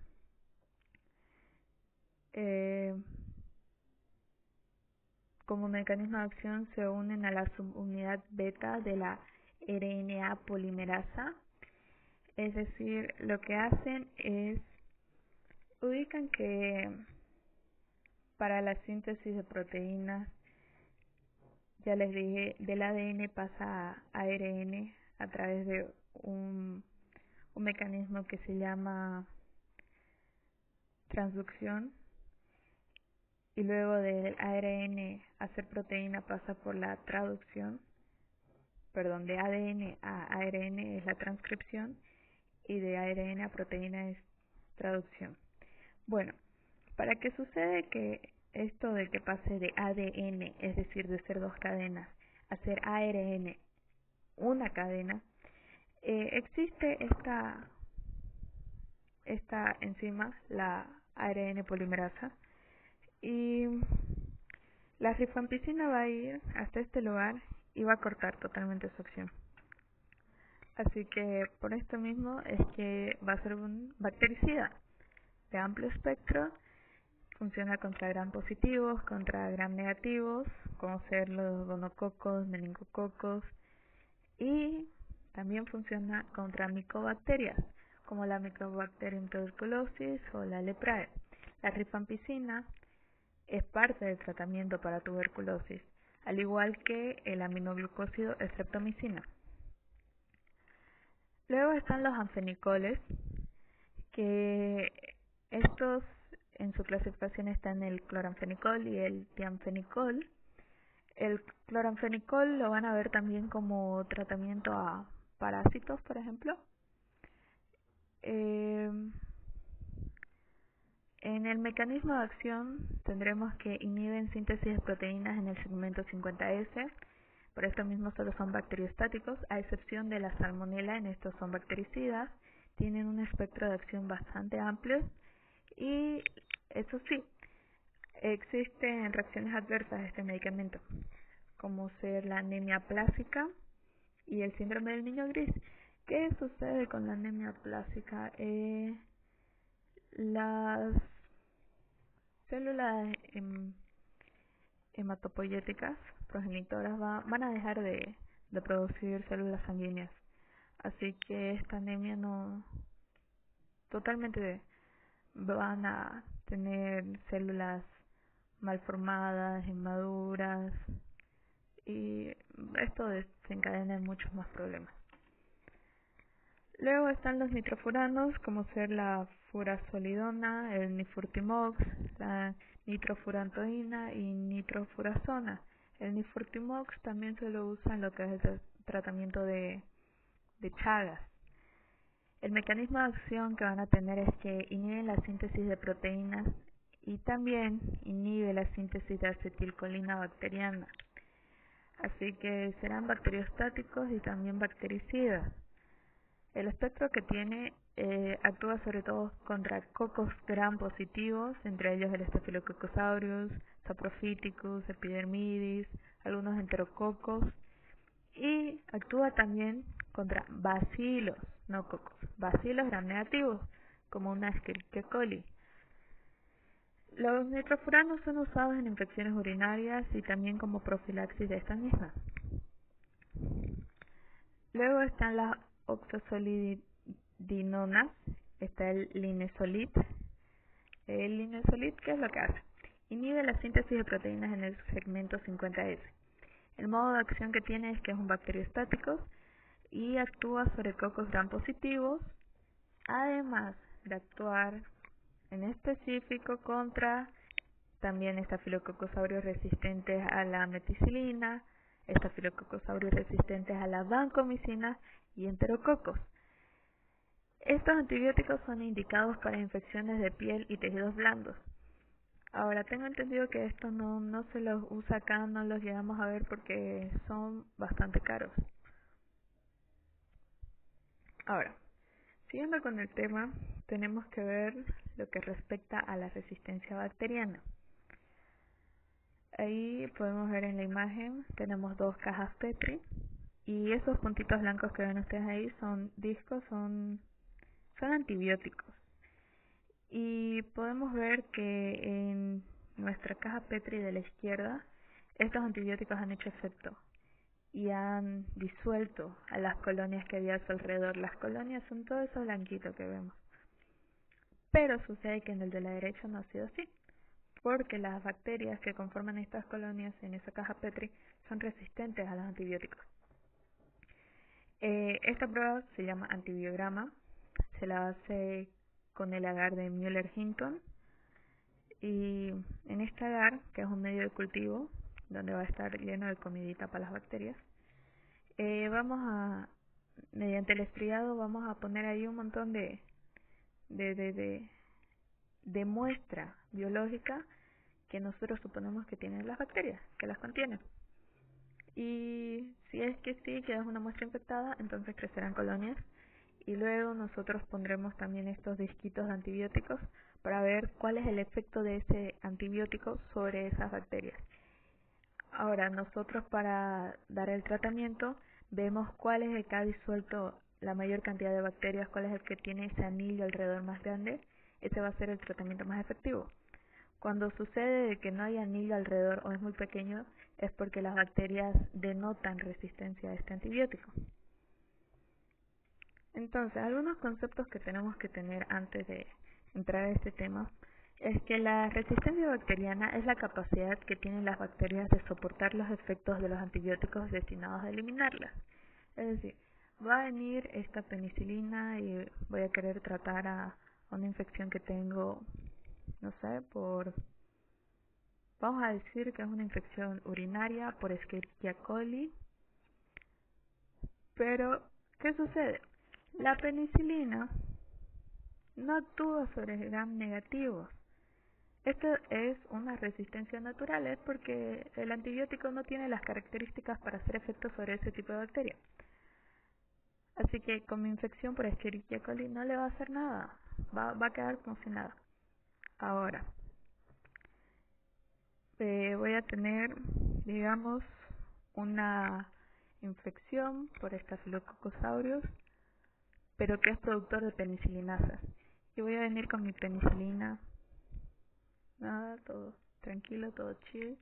como mecanismo de acción se unen a la subunidad beta de la RNA polimerasa. Es decir, lo que hacen es, ubican que para la síntesis de proteínas, ya les dije, del ADN pasa a ARN a través de un mecanismo que se llama transducción, y luego del ARN a hacer proteína pasa por la traducción, de ADN a ARN es la transcripción y de ARN a proteína es traducción. Bueno, para que sucede que esto de que pase de ADN, es decir, de ser dos cadenas, a ser ARN, una cadena, existe esta enzima, la ARN polimerasa, y la rifampicina va a ir hasta este lugar y va a cortar totalmente su acción. Así que por esto mismo es que va a ser un bactericida de amplio espectro. Funciona contra gram positivos, contra gram negativos, como ser los gonococos, meningococos, y también funciona contra micobacterias, como la Mycobacterium tuberculosis o la leprae. La rifampicina es parte del tratamiento para tuberculosis, al igual que el aminoglucósido streptomicina. Luego están los anfenicoles, que estos en su clasificación están el cloranfenicol y el tianfenicol. El cloranfenicol lo van a ver también como tratamiento a parásitos, por ejemplo. En el mecanismo de acción tendremos que inhiben síntesis de proteínas en el segmento 50S. Por esto mismo solo son bacteriostáticos, a excepción de la salmonela. En estos son bactericidas, tienen un espectro de acción bastante amplio y eso sí, existen reacciones adversas a este medicamento, como ser la anemia plásica y el síndrome del niño gris. ¿Qué sucede con la anemia plásica? Las células hematopoyéticas progenitoras van a dejar de producir células sanguíneas, así que esta anemia no totalmente van a tener células malformadas, inmaduras, y esto desencadena muchos más problemas. Luego están los nitrofuranos, como ser la furazolidona, el nifurtimox, la nitrofurantoína y nitrofurazona. El nifurtimox también se lo usa en lo que es el tratamiento de Chagas. El mecanismo de acción que van a tener es que inhiben la síntesis de proteínas y también inhibe la síntesis de acetilcolina bacteriana. Así que serán bacteriostáticos y también bactericidas. El espectro que tiene actúa sobre todo contra cocos gram positivos, entre ellos el Staphylococcus aureus, Saprophyticus, Epidermidis, algunos enterococos, y actúa también contra bacilos, no cocos, bacilos gram negativos, como una Escherichia coli. Los nitrofuranos son usados en infecciones urinarias y también como profilaxis de estas mismas. Luego están las oxazolidinonas, está el linezolid. El linezolid, ¿qué es lo que hace? Inhibe la síntesis de proteínas en el segmento 50S. El modo de acción que tiene es que es un bacteriostático y actúa sobre cocos gram positivos, además de actuar en específico contra también Staphylococcus aureus resistentes a la meticilina, Staphylococcus aureus resistentes a la vancomicina y enterococos. Estos antibióticos son indicados para infecciones de piel y tejidos blandos. Ahora, tengo entendido que esto no se los usa acá, no los llegamos a ver porque son bastante caros. Ahora, siguiendo con el tema, tenemos que ver lo que respecta a la resistencia bacteriana. Ahí podemos ver en la imagen, tenemos dos cajas Petri y esos puntitos blancos que ven ustedes ahí son discos, son antibióticos. Y podemos ver que en nuestra caja Petri de la izquierda, estos antibióticos han hecho efecto y han disuelto a las colonias que había a su alrededor. Las colonias son todo eso blanquito que vemos. Pero sucede que en el de la derecha no ha sido así, porque las bacterias que conforman estas colonias en esa caja Petri son resistentes a los antibióticos. Esta prueba se llama antibiograma, se la hace con el agar de Müller-Hinton y en este agar, que es un medio de cultivo donde va a estar lleno de comidita para las bacterias, vamos a, mediante el estriado, vamos a poner ahí un montón de muestra biológica que nosotros suponemos que tienen las bacterias, que las contienen. Y si es que sí, que es una muestra infectada, entonces crecerán colonias. Y luego nosotros pondremos también estos disquitos de antibióticos para ver cuál es el efecto de ese antibiótico sobre esas bacterias. Ahora, nosotros para dar el tratamiento vemos cuál es el que ha disuelto la mayor cantidad de bacterias, cuál es el que tiene ese anillo alrededor más grande. Ese va a ser el tratamiento más efectivo. Cuando sucede que no hay anillo alrededor o es muy pequeño, es porque las bacterias denotan resistencia a este antibiótico. Entonces, algunos conceptos que tenemos que tener antes de entrar a este tema es que la resistencia bacteriana es la capacidad que tienen las bacterias de soportar los efectos de los antibióticos destinados a eliminarlas. Es decir, va a venir esta penicilina y voy a querer tratar a una infección que tengo, no sé, vamos a decir que es una infección urinaria por Escherichia coli. Pero, ¿qué sucede? La penicilina no actúa sobre gram negativos. Esto es una resistencia natural, es porque el antibiótico no tiene las características para hacer efecto sobre ese tipo de bacteria. Así que con mi infección por Escherichia coli no le va a hacer nada, va a quedar como si nada. Ahora, voy a tener, digamos, una infección por Staphylococcus aureus, pero que es productor de penicilinasas. Y voy a venir con mi penicilina, nada, todo tranquilo, todo chill.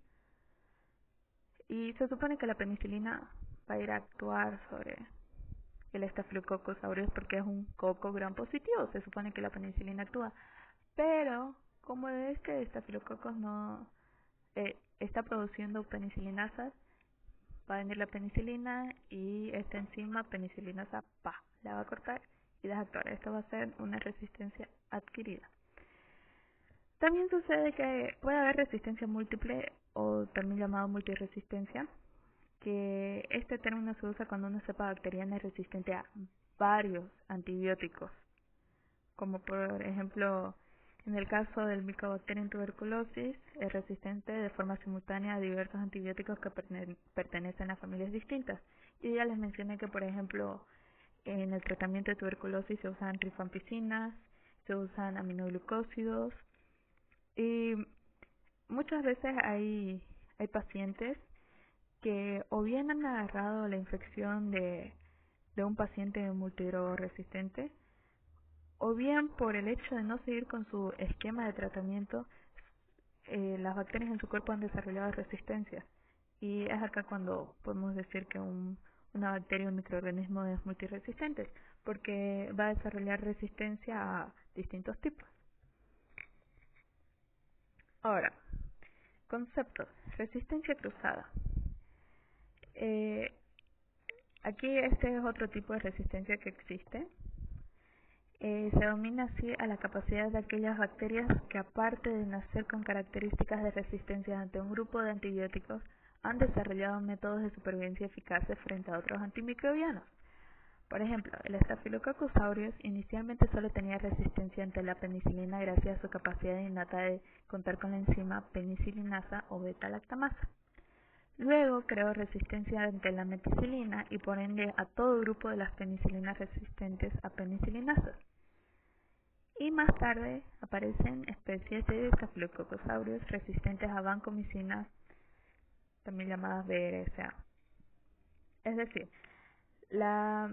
Y se supone que la penicilina va a ir a actuar sobre el Staphylococcus aureus porque es un coco gram positivo, se supone que la penicilina actúa. Pero, como este Staphylococcus no está produciendo penicilinasas, va a venir la penicilina y esta enzima penicilinasa la va a cortar y deja actuar. Esto va a ser una resistencia adquirida. También sucede que puede haber resistencia múltiple o también llamado multiresistencia, que este término se usa cuando una cepa bacteriana es resistente a varios antibióticos, como por ejemplo en el caso del Mycobacterium tuberculosis es resistente de forma simultánea a diversos antibióticos que pertenecen a familias distintas. Y ya les mencioné que por ejemplo en el tratamiento de tuberculosis se usan rifampicinas, se usan aminoglucósidos y muchas veces hay pacientes que o bien han agarrado la infección de un paciente multidrogoresistente o bien por el hecho de no seguir con su esquema de tratamiento, las bacterias en su cuerpo han desarrollado resistencia. Y es acá cuando podemos decir que una bacteria o un microorganismo es multiresistente, porque va a desarrollar resistencia a distintos tipos. Ahora, conceptos. Resistencia cruzada. Aquí este es otro tipo de resistencia que existe. Se denomina así a la capacidad de aquellas bacterias que, aparte de nacer con características de resistencia ante un grupo de antibióticos, han desarrollado métodos de supervivencia eficaces frente a otros antimicrobianos. Por ejemplo, el Staphylococcus aureus inicialmente solo tenía resistencia ante la penicilina gracias a su capacidad innata de contar con la enzima penicilinasa o beta-lactamasa. Luego creó resistencia ante la meticilina y por ende a todo grupo de las penicilinas resistentes a penicilinasas. Y más tarde aparecen especies de Staphylococcus aureus resistentes a vancomicinas también llamadas VRSA. Es decir, la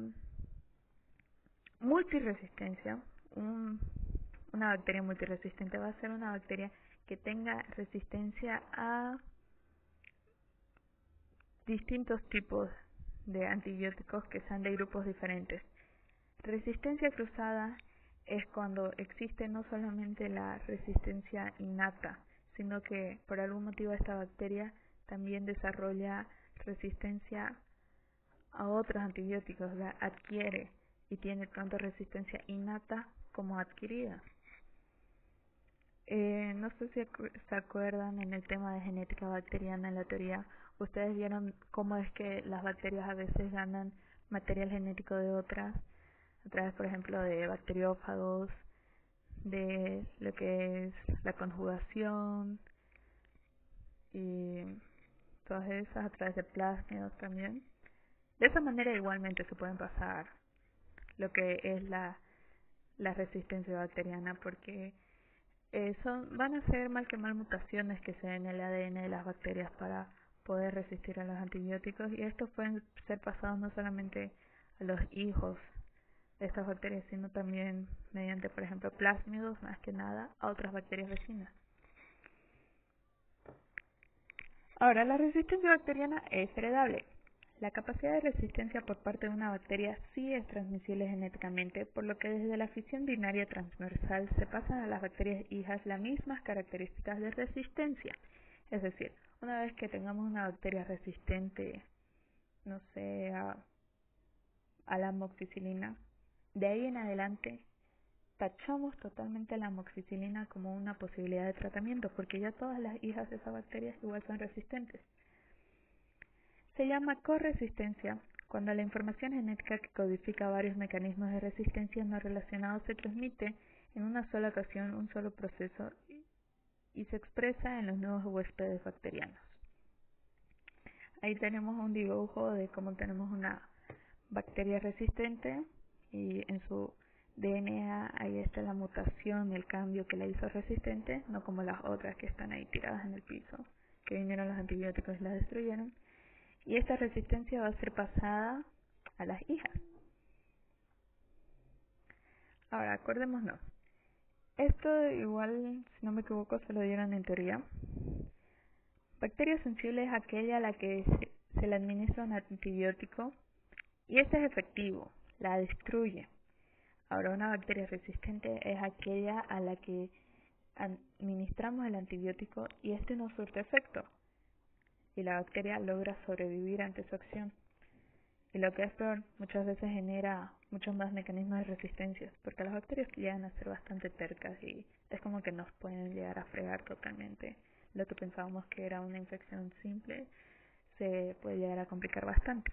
multiresistencia, una bacteria multiresistente va a ser una bacteria que tenga resistencia a distintos tipos de antibióticos que sean de grupos diferentes. Resistencia cruzada es cuando existe no solamente la resistencia innata, sino que por algún motivo esta bacteria también desarrolla resistencia a otros antibióticos, la adquiere y tiene tanto resistencia innata como adquirida. No sé si se acuerdan en el tema de genética bacteriana en la teoría, ustedes vieron cómo es que las bacterias a veces ganan material genético de otras, a través, por ejemplo, de bacteriófagos, de lo que es la conjugación y todas esas, a través de plásmidos también. De esa manera igualmente se pueden pasar lo que es la resistencia bacteriana, porque van a ser mal que mal mutaciones que se den en el ADN de las bacterias para poder resistir a los antibióticos, y estos pueden ser pasados no solamente a los hijos de estas bacterias, sino también mediante, por ejemplo, plásmidos, más que nada, a otras bacterias vecinas. Ahora, la resistencia bacteriana es heredable. La capacidad de resistencia por parte de una bacteria sí es transmisible genéticamente, por lo que desde la fisión binaria transversal se pasan a las bacterias hijas las mismas características de resistencia. Es decir, una vez que tengamos una bacteria resistente, no sé, a la amoxicilina, de ahí en adelante tachamos totalmente la amoxicilina como una posibilidad de tratamiento, porque ya todas las hijas de esa bacteria igual son resistentes. Se llama corresistencia cuando la información genética que codifica varios mecanismos de resistencia no relacionados se transmite en una sola ocasión, un solo proceso, y se expresa en los nuevos huéspedes bacterianos. Ahí tenemos un dibujo de cómo tenemos una bacteria resistente y en su DNA ahí está la mutación, el cambio que la hizo resistente, no como las otras que están ahí tiradas en el piso, que vinieron los antibióticos y las destruyeron. Y esta resistencia va a ser pasada a las hijas. Ahora, acordémonos. Esto igual, si no me equivoco, se lo dieron en teoría. Bacteria sensible es aquella a la que se le administra un antibiótico y este es efectivo, la destruye. Ahora, una bacteria resistente es aquella a la que administramos el antibiótico y este no surte efecto, y la bacteria logra sobrevivir ante su acción. Y lo que es peor, muchas veces genera muchos más mecanismos de resistencia, porque las bacterias llegan a ser bastante tercas y es como que nos pueden llegar a fregar totalmente. Lo que pensábamos que era una infección simple se puede llegar a complicar bastante.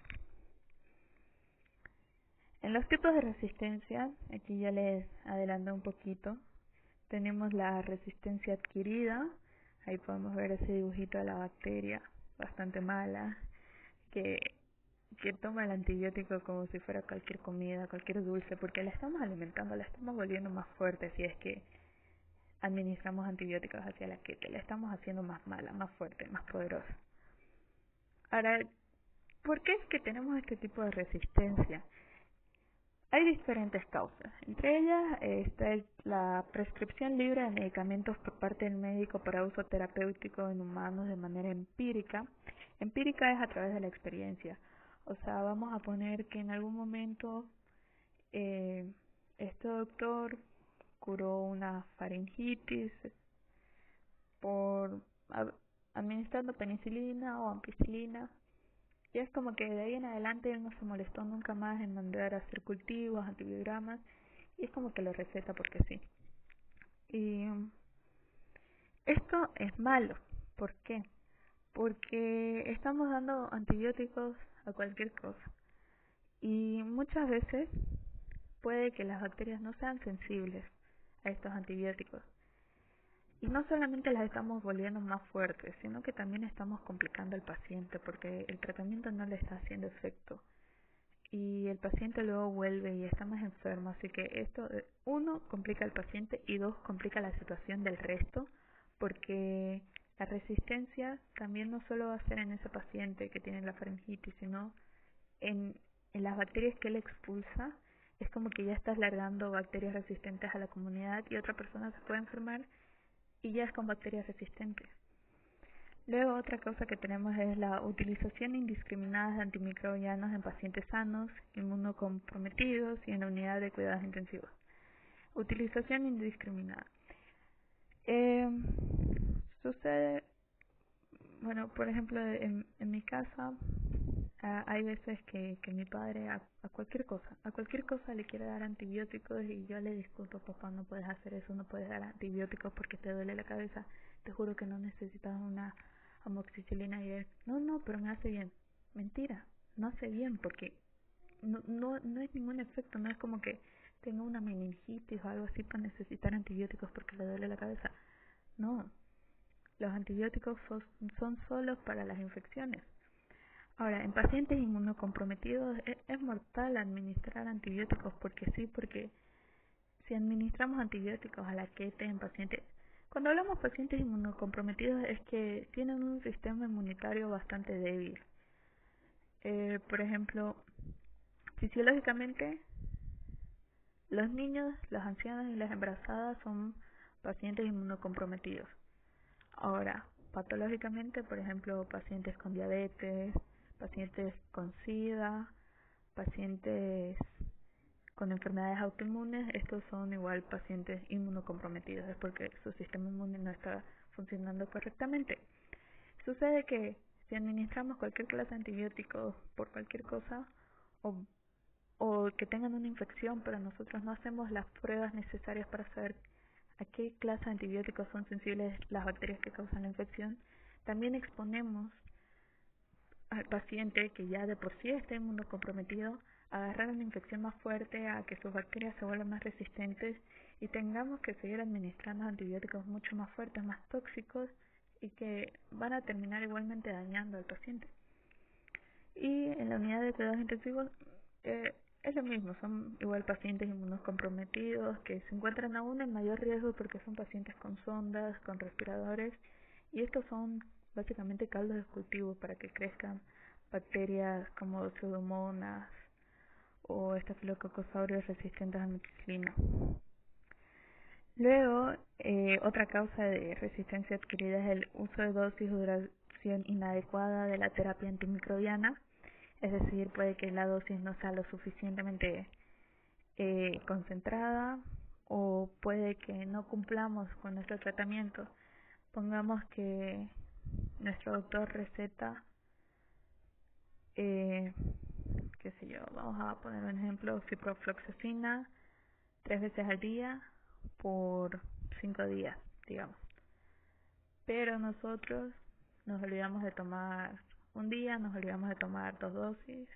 En los tipos de resistencia, aquí ya les adelanto un poquito, tenemos la resistencia adquirida. Ahí podemos ver ese dibujito de la bacteria bastante mala que toma el antibiótico como si fuera cualquier comida, cualquier dulce, porque la estamos alimentando, la estamos volviendo más fuerte si es que administramos antibióticos hacia la que la estamos haciendo más mala, más fuerte, más poderosa. Ahora, ¿por qué es que tenemos este tipo de resistencia? Hay diferentes causas. Entre ellas está la prescripción libre de medicamentos por parte del médico para uso terapéutico en humanos de manera empírica. Empírica es a través de la experiencia. O sea, vamos a poner que en algún momento este doctor curó una faringitis por administrando penicilina o ampicilina. Y es como que de ahí en adelante él no se molestó nunca más en mandar a hacer cultivos, antibiogramas, y es como que lo receta porque sí. Y esto es malo. ¿Por qué? Porque estamos dando antibióticos a cualquier cosa. Y muchas veces puede que las bacterias no sean sensibles a estos antibióticos. Y no solamente las estamos volviendo más fuertes, sino que también estamos complicando al paciente porque el tratamiento no le está haciendo efecto. Y el paciente luego vuelve y está más enfermo. Así que esto, uno, complica al paciente y dos, complica la situación del resto porque La resistencia también no solo va a ser en ese paciente que tiene la faringitis, sino en, en las bacterias que él expulsa. Es como que ya estás largando bacterias resistentes a la comunidad y otra persona se puede enfermar y ya es con bacterias resistentes. Luego, otra causa que tenemos es la utilización indiscriminada de antimicrobianos en pacientes sanos, inmunocomprometidos y en la unidad de cuidados intensivos. Utilización indiscriminada. Sucede, bueno, por ejemplo, en mi casa hay veces que mi padre a cualquier cosa le quiere dar antibióticos y yo le discuto: papá, no puedes hacer eso, no puedes dar antibióticos porque te duele la cabeza, te juro que no necesitas una amoxicilina. Y él: no, pero me hace bien. Mentira, no hace bien porque no es ningún efecto, no es como que tenga una meningitis o algo así para necesitar antibióticos porque le duele la cabeza. No, los antibióticos son solo para las infecciones. Ahora, en pacientes inmunocomprometidos es mortal administrar antibióticos porque sí, porque si administramos antibióticos a la quete en pacientes, cuando hablamos de pacientes inmunocomprometidos es que tienen un sistema inmunitario bastante débil. Por ejemplo, fisiológicamente, los niños, los ancianos y las embarazadas son pacientes inmunocomprometidos. Ahora, patológicamente, por ejemplo, pacientes con diabetes, pacientes con SIDA, pacientes con enfermedades autoinmunes, estos son igual pacientes inmunocomprometidos, es porque su sistema inmune no está funcionando correctamente. Sucede que si administramos cualquier clase de antibióticos por cualquier cosa, o que tengan una infección, pero nosotros no hacemos las pruebas necesarias para saber a qué clase de antibióticos son sensibles las bacterias que causan la infección, también exponemos al paciente, que ya de por sí está inmunocomprometido, a agarrar una infección más fuerte, a que sus bacterias se vuelvan más resistentes y tengamos que seguir administrando antibióticos mucho más fuertes, más tóxicos y que van a terminar igualmente dañando al paciente. Y en la unidad de cuidados intensivos es lo mismo, son igual pacientes inmunocomprometidos que se encuentran aún en mayor riesgo porque son pacientes con sondas, con respiradores, y estos son básicamente caldos de cultivo para que crezcan bacterias como pseudomonas o estafilococcus resistentes a amoxicilina. Luego, otra causa de resistencia adquirida es el uso de dosis o duración inadecuada de la terapia antimicrobiana. Es decir, puede que la dosis no sea lo suficientemente concentrada, o puede que no cumplamos con nuestro tratamiento. Pongamos que nuestro doctor receta, qué sé yo, vamos a poner un ejemplo: ciprofloxacina 3 veces al día por 5 días, digamos. Pero nosotros nos olvidamos de tomar un día, nos olvidamos de tomar 2 dosis.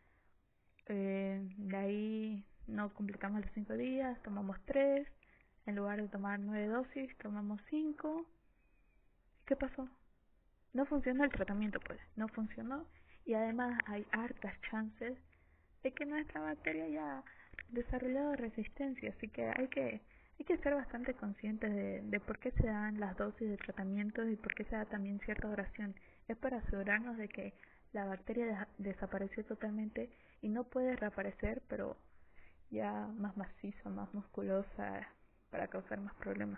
De ahí no completamos los 5 días, tomamos 3. En lugar de tomar 9 dosis, tomamos 5. ¿Qué pasó? No funcionó el tratamiento, pues, no funcionó. Y además hay hartas chances de que nuestra bacteria haya desarrollado resistencia, así que hay que ser bastante conscientes de por qué se dan las dosis de tratamiento y por qué se da también cierta duración. Es para asegurarnos de que la bacteria desapareció totalmente y no puede reaparecer, pero ya más maciza, más musculosa, para causar más problemas.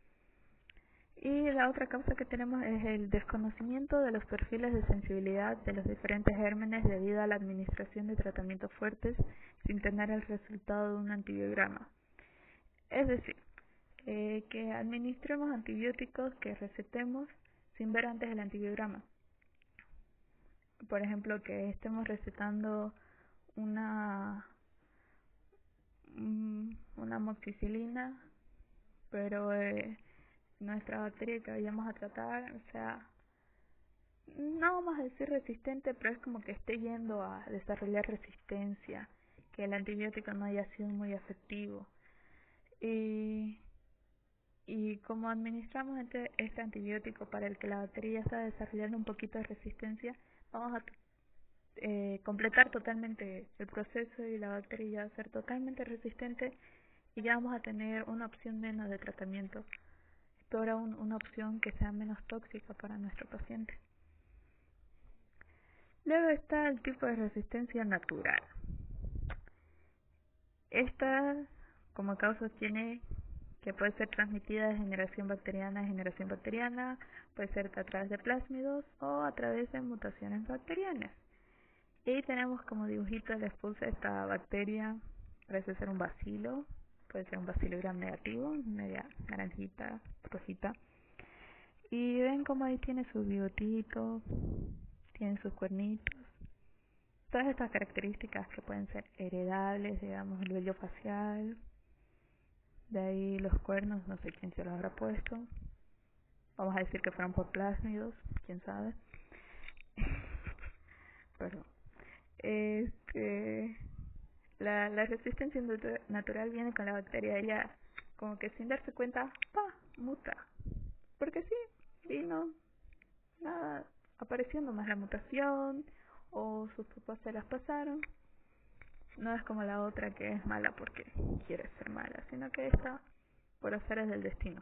Y la otra causa que tenemos es el desconocimiento de los perfiles de sensibilidad de los diferentes gérmenes debido a la administración de tratamientos fuertes sin tener el resultado de un antibiograma. Es decir, que administremos antibióticos, que recetemos sin ver antes el antibiograma. Por ejemplo, que estemos recetando una amoxicilina, pero nuestra bacteria que vayamos a tratar, o sea, no vamos a decir resistente, pero es como que esté yendo a desarrollar resistencia, que el antibiótico no haya sido muy efectivo. Y como administramos este antibiótico para el que la bacteria está desarrollando un poquito de resistencia, vamos a completar totalmente el proceso y la bacteria ya va a ser totalmente resistente y ya vamos a tener una opción menos de tratamiento explora una opción que sea menos tóxica para nuestro paciente. Luego está el tipo de resistencia natural. Esta, como causa, tiene que puede ser transmitida de generación bacteriana a generación bacteriana, puede ser a través de plásmidos o a través de mutaciones bacterianas. Y tenemos como dibujito de la expulsa esta bacteria, parece ser un bacilo, puede ser un bacilo gram negativo, media naranjita, rojita. Y ven como ahí tiene su bigotito, tiene sus cuernitos. Todas estas características que pueden ser heredables, digamos, el vello facial, de ahí los cuernos, no sé quién se los habrá puesto. Vamos a decir que fueron por plásmidos, quién sabe. Perdón. La resistencia natural viene con la bacteria, ella como que sin darse cuenta, muta. Porque sí, vino, nada, apareciendo más la mutación, o sus papás se las pasaron. No es como la otra que es mala porque quiere ser mala, sino que está por azares del destino.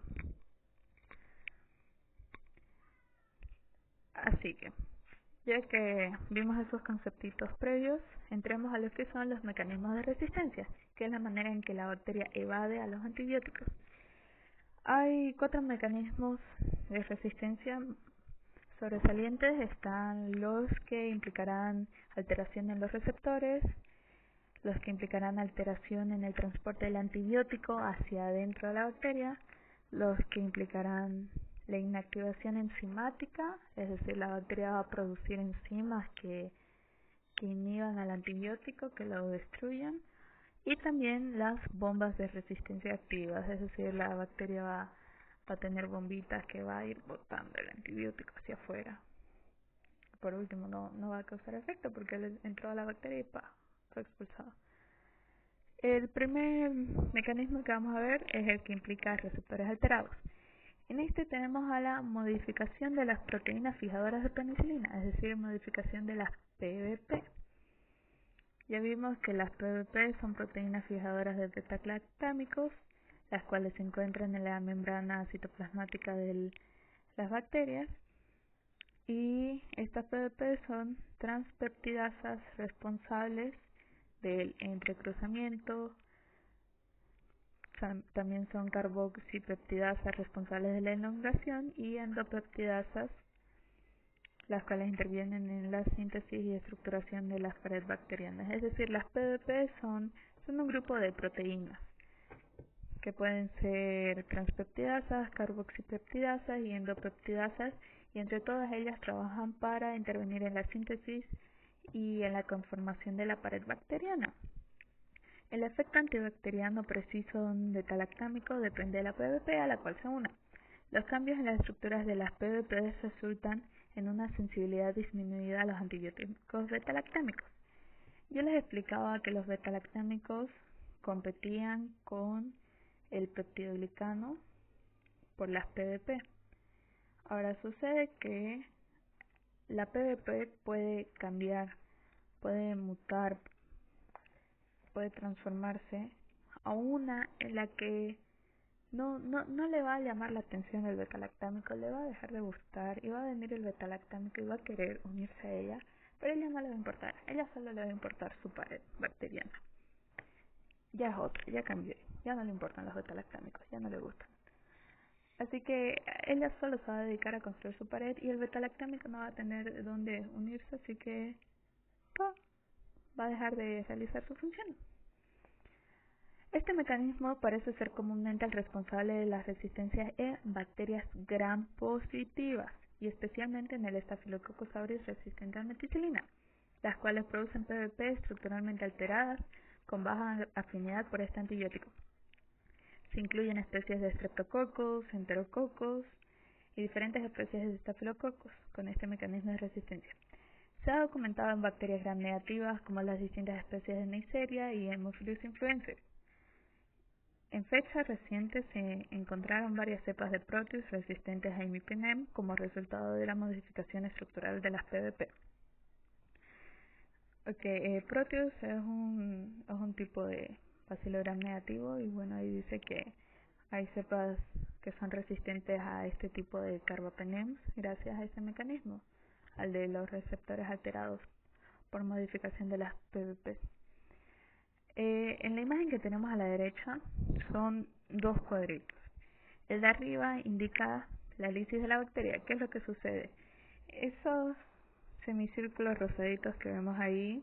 Así que, ya que vimos esos conceptitos previos, entremos a lo que son los mecanismos de resistencia, que es la manera en que la bacteria evade a los antibióticos. Hay 4 mecanismos de resistencia sobresalientes. Están los que implicarán alteración en los receptores, los que implicarán alteración en el transporte del antibiótico hacia adentro de la bacteria, los que implicarán la inactivación enzimática, es decir, la bacteria va a producir enzimas que inhiban al antibiótico, que lo destruyan, y también las bombas de resistencia activas, es decir, la bacteria va a tener bombitas que va a ir botando el antibiótico hacia afuera. Por último, no va a causar efecto porque entró a la bacteria y fue expulsado. El primer mecanismo que vamos a ver es el que implica receptores alterados. En este tenemos a la modificación de las proteínas fijadoras de penicilina, es decir, modificación de las PBP. Ya vimos que las PBP son proteínas fijadoras de beta-lactámicos, las cuales se encuentran en la membrana citoplasmática de las bacterias, y estas PBP son transpeptidasas responsables del entrecruzamiento. También son carboxipeptidasas responsables de la elongación y endopeptidasas, las cuales intervienen en la síntesis y estructuración de las paredes bacterianas. Es decir, las PBP son un grupo de proteínas que pueden ser transpeptidasas, carboxipeptidasas y endopeptidasas, y entre todas ellas trabajan para intervenir en la síntesis y en la conformación de la pared bacteriana. El efecto antibacteriano preciso de un beta-lactámico depende de la PBP a la cual se una. Los cambios en las estructuras de las PBP resultan en una sensibilidad disminuida a los antibióticos beta-lactámicos. Yo les explicaba que los beta-lactámicos competían con el peptidoglicano por las PBP. Ahora sucede que la PBP puede cambiar, puede mutar, puede transformarse a una en la que no le va a llamar la atención el beta-lactámico, le va a dejar de gustar y va a venir el beta-lactámico y va a querer unirse a ella, pero a ella no le va a importar, a ella solo le va a importar su pared bacteriana. Ya es otra, ya cambió, ya no le importan los beta-lactámicos, ya no le gustan. Así que ella solo se va a dedicar a construir su pared y el beta-lactámico no va a tener dónde unirse, así que va a dejar de realizar su función. Este mecanismo parece ser comúnmente el responsable de las resistencias en bacterias gram positivas y especialmente en el Staphylococcus aureus resistente a la meticilina, las cuales producen PBP estructuralmente alteradas con baja afinidad por este antibiótico. Se incluyen especies de Streptococcus, Enterococcus y diferentes especies de Staphylococcus con este mecanismo de resistencia. Se ha documentado en bacterias gram negativas como las distintas especies de Neisseria y Haemophilus influenzae. En fechas recientes se encontraron varias cepas de Proteus resistentes a imipenem como resultado de la modificación estructural de las PBP. Proteus es un tipo de bacilo gram negativo y bueno, ahí dice que hay cepas que son resistentes a este tipo de carbapenems gracias a ese mecanismo, al de los receptores alterados por modificación de las PBP. En la imagen que tenemos a la derecha son dos cuadritos. El de arriba indica la lisis de la bacteria. ¿Qué es lo que sucede? Esos semicírculos rosaditos que vemos ahí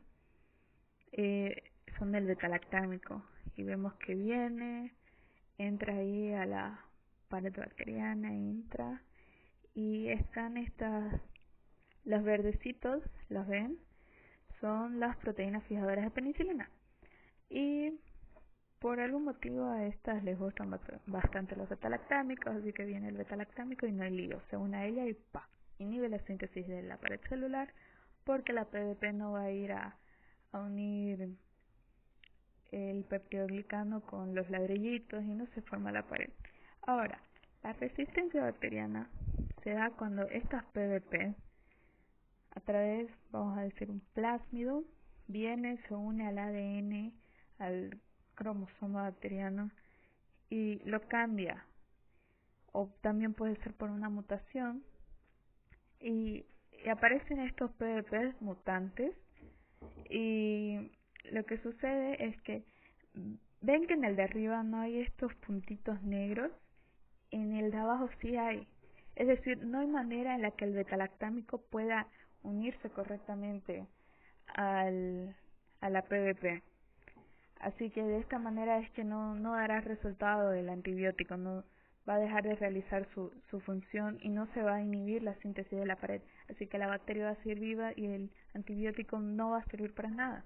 son del beta-lactámico y vemos que entra ahí a la pared bacteriana, entra y están los verdecitos, ¿los ven? Son las proteínas fijadoras de penicilina y por algún motivo a estas les gustan bastante los beta-lactámicos, así que viene el beta-lactámico y no hay lío, se une a ella y inhibe la síntesis de la pared celular porque la PBP no va a ir a unir el peptidoglicano con los ladrillitos y no se forma la pared. Ahora, la resistencia bacteriana se da cuando estas PBP, a través, vamos a decir, un plásmido, se une al ADN, al cromosoma bacteriano y lo cambia, o también puede ser por una mutación y aparecen estos PBP mutantes y lo que sucede es que ven que en el de arriba no hay estos puntitos negros, en el de abajo sí hay, es decir, no hay manera en la que el beta-lactámico pueda unirse correctamente a la PBP. Así que de esta manera es que no dará resultado el antibiótico, no va a dejar de realizar su función y no se va a inhibir la síntesis de la pared. Así que la bacteria va a seguir viva y el antibiótico no va a servir para nada.